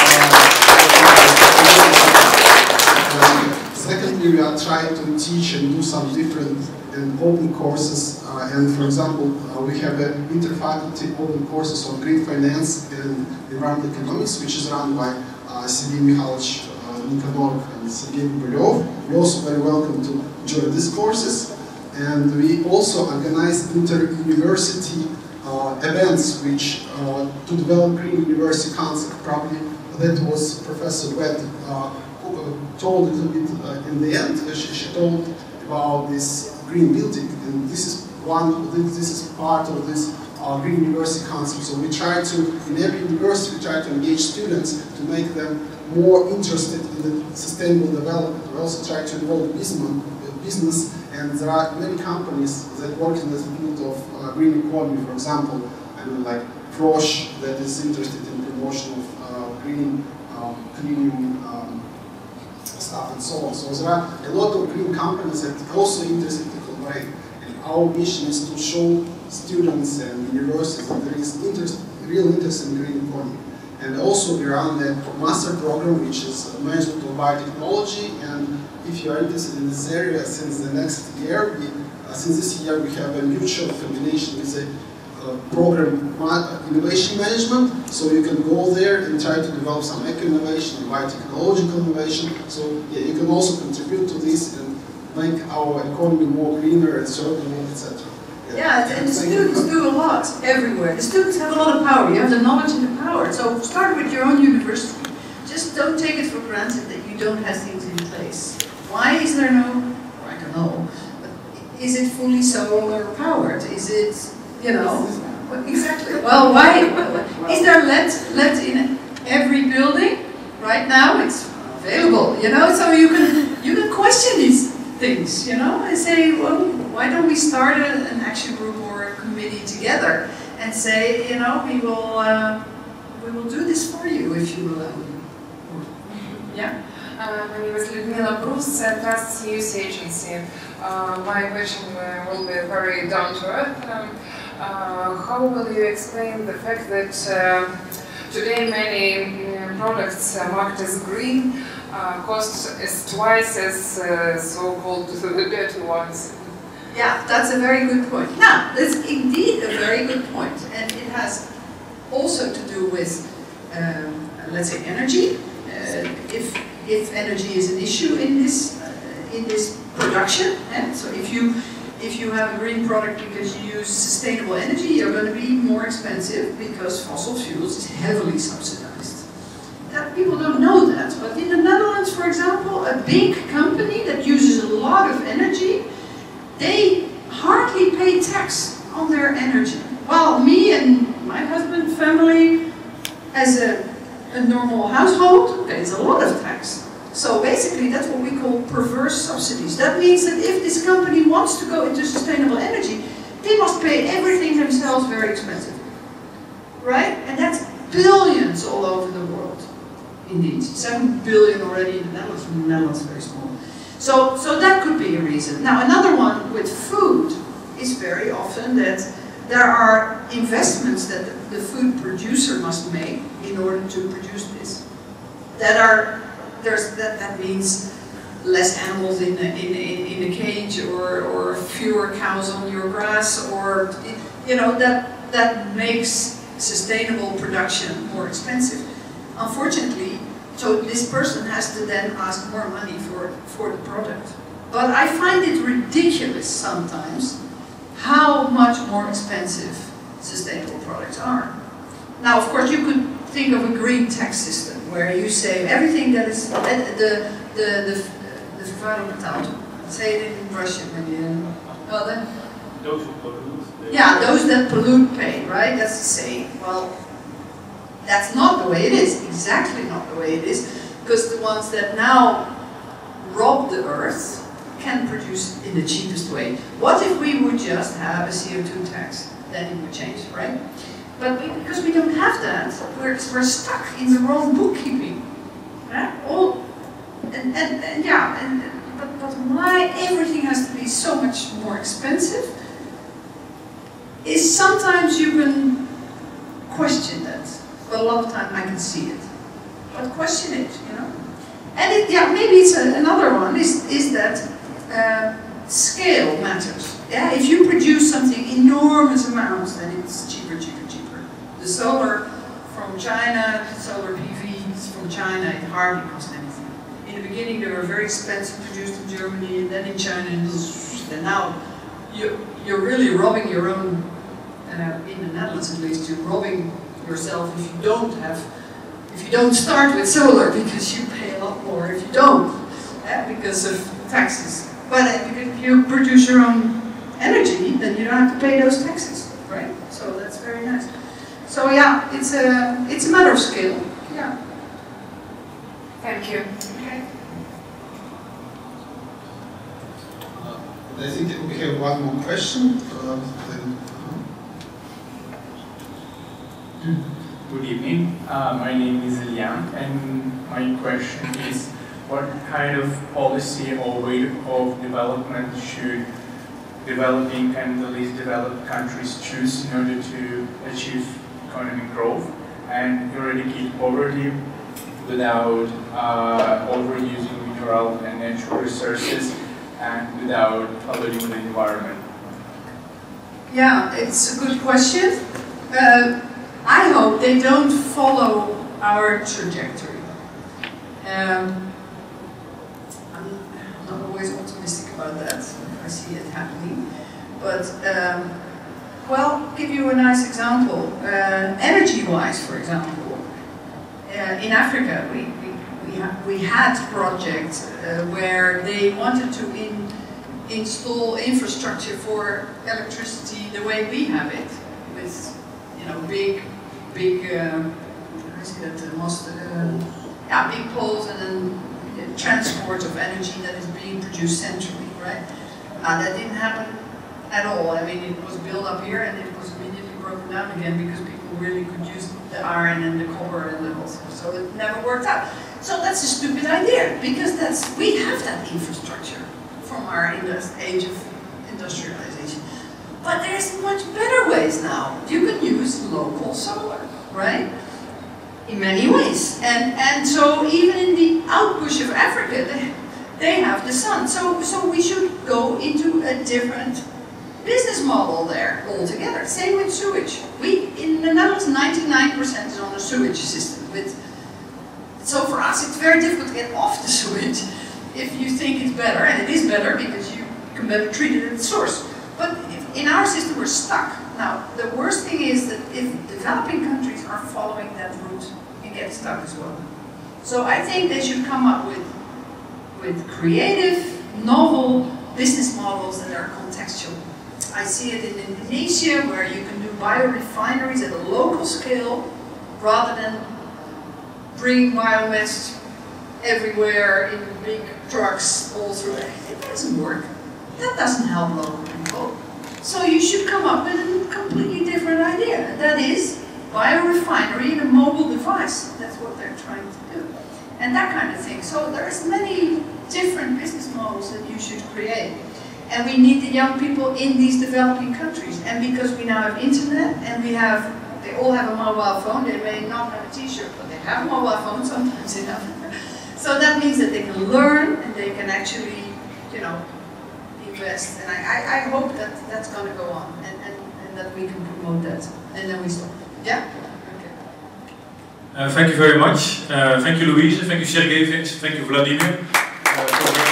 N: Uh, secondly, we are trying to teach and do some different and open courses. Uh, and for example, uh, we have an inter-faculty open courses on green finance and environmental economics, which is run by uh, Sergei Mikhailovich uh, Nikanov and Sergei Buryov. You're also very welcome to join these courses. And we also organize inter-university uh, events which uh, to develop green university concept. Probably that was Professor Vet uh, who told a little bit uh, in the end. She, she told about this green building, and this is one. This is part of this uh, green university concept. So we try to, in every university, we try to engage students to make them more interested in the sustainable development. We also try to involve business. business And there are many companies that work in the field of uh, green economy. For example, I mean, like Frosch, that is interested in promotion of uh, green, um, cleaning um, stuff and so on. So there are a lot of green companies that are also interested in collaborate. And our mission is to show students and universities that there is interest, real interest in green economy. And also we run the master program, which is management of biotechnology. And if you are interested in this area, since the next year, we, uh, since this year, we have a mutual combination with a uh, program innovation management. So you can go there and try to develop some eco-innovation and biotechnological innovation. So yeah, you can also contribute to this and make our economy more greener and circular, et cetera.
J: Yeah, and the students do a lot everywhere. The students have a lot of power. You have the knowledge and the power. So start with your own university. Just don't take it for granted that you don't have things in place. Why is there no, I don't know, but is it fully solar powered? Is it, you know, what, exactly. Well, why? Is there L E D, L E D in every building? Right now it's available, you know, so you can, you can question these things, you know, and say, well, why don't we start an action group or a committee together and say, you know, we will, uh, we will do this for you if you will. Yeah.
O: Uh, my name is Ludmila Bruce at Trust Youth Agency. Uh, my question uh, will be very down to earth. Um, uh, how will you explain the fact that uh, today many uh, products uh, marked as green uh, cost is twice as uh, so-called the dirty ones?
J: Yeah, that's a very good point. Now, that's indeed a very good point, and it has also to do with, um, let's say, energy. Uh, if if energy is an issue in this uh, in this production, eh? So if you if you have a green product because you use sustainable energy, you're going to be more expensive because fossil fuels is heavily subsidized. That people don't know that, but in the Netherlands, for example, a big company that uses a lot of energy, they hardly pay tax on their energy. While me and my husband, family, as a, a normal household, pays a lot of tax. So basically that's what we call perverse subsidies. That means that if this company wants to go into sustainable energy, they must pay everything themselves very expensive. Right? And that's billions all over the world. Indeed. Seven billion already in the Netherlands. The Netherlands is very small. So, so that could be a reason. Now another one with food is very often that there are investments that the food producer must make in order to produce this. That are, there's, that, that means less animals in a, in, in, in a cage, or, or fewer cows on your grass, or, you know, that, that makes sustainable production more expensive. Unfortunately, so this person has to then ask more money for, for the product. But I find it ridiculous sometimes how much more expensive sustainable products are. Now, of course, you could think of a green tax system where you say everything that is, uh, the, the, the, the vervuiler betaalt. Say it in Russian, maybe. Well, then,
P: those who pollute.
J: Yeah, those that pollute pay, right? That's the saying. Well, that's not the way it is. Exactly not the way it is. Because the ones that now rob the earth can produce in the cheapest way. What if we would just have a C O two tax? Then it would change, right? But we, because we don't have that, we're, we're stuck in the wrong bookkeeping. Yeah? All, and, and, and yeah, and, but, but why everything has to be so much more expensive is sometimes you can question that. But a lot of time I can see it. But question it, you know. And it, yeah, maybe it's a, another one is, is that uh, scale matters. Yeah, if you produce something enormous amounts, then it's cheaper, cheaper, cheaper. The solar from China, solar P Vs from China, it hardly cost anything. In the beginning, they were very expensive, produced in Germany, and then in China, and now you, you're really robbing your own. Uh, in the Netherlands, at least, you're robbing yourself if you don't have, if you don't start with solar, because you pay a lot more if you don't, uh, because of taxes. But if you produce your own energy, then you don't have to pay those taxes, right? So that's very nice. So yeah, it's a it's a matter of scale. Yeah.
O: Thank you.
J: Okay.
N: Uh, I think we have one more question. Uh, then,
P: Good evening. Uh, my name is Liang, and my question is, what kind of policy or way of development should developing and the least developed countries choose in order to achieve economic growth and eradicate poverty without uh, overusing mineral and natural resources and without polluting the environment?
J: Yeah, it's a good question. Uh, I hope they don't follow our trajectory. Um, I'm not always optimistic about that. I see it happening. But, um, well, I'll give you a nice example. Uh, Energy-wise, for example, uh, in Africa, we, we, we, ha we had projects uh, where they wanted to in install infrastructure for electricity the way we have it, with, you know, big, big, um, I see that uh, most, uh, yeah, big poles and then uh, transport of energy that is being produced centrally, right? Uh, that didn't happen at all. I mean, it was built up here and it was immediately broken down again because people really could use the iron and the copper and the whole thing. So it never worked out. So that's a stupid idea because that's we have that infrastructure from our age of industrialization. But there's much better ways now. You can use local solar, right? In many ways. And and so even in the outbush of Africa, they, they have the sun. So so we should go into a different business model there altogether. Same with sewage. We in the Netherlands, ninety-nine percent is on a sewage system. With so for us, it's very difficult to get off the sewage if you think it's better, and it is better because you can better treat it at the source. But if, in our system, we're stuck. Now, the worst thing is that if developing countries are following that route, you get stuck as well. So I think they should come up with, with creative, novel business models that are contextual. I see it in Indonesia, where you can do biorefineries at a local scale, rather than bringing biomass everywhere in big trucks all through it. It doesn't work. That doesn't help local people. So you should come up with a completely different idea. And that is biorefinery in a mobile device. That's what they're trying to do. And that kind of thing. So there's many different business models that you should create. And we need the young people in these developing countries. And because we now have internet and we have, they all have a mobile phone. They may not have a t-shirt, but they have a mobile phone sometimes in Africa. So that means that they can learn and they can actually, you know, invest. And I, I, I hope that that's going to go on and, and, and that we can promote that. And then we stop. Yeah? Okay.
A: Uh, thank you very much. Uh, thank you, Louise. Thank you, Sergej. Thank you, Vladimir. Uh,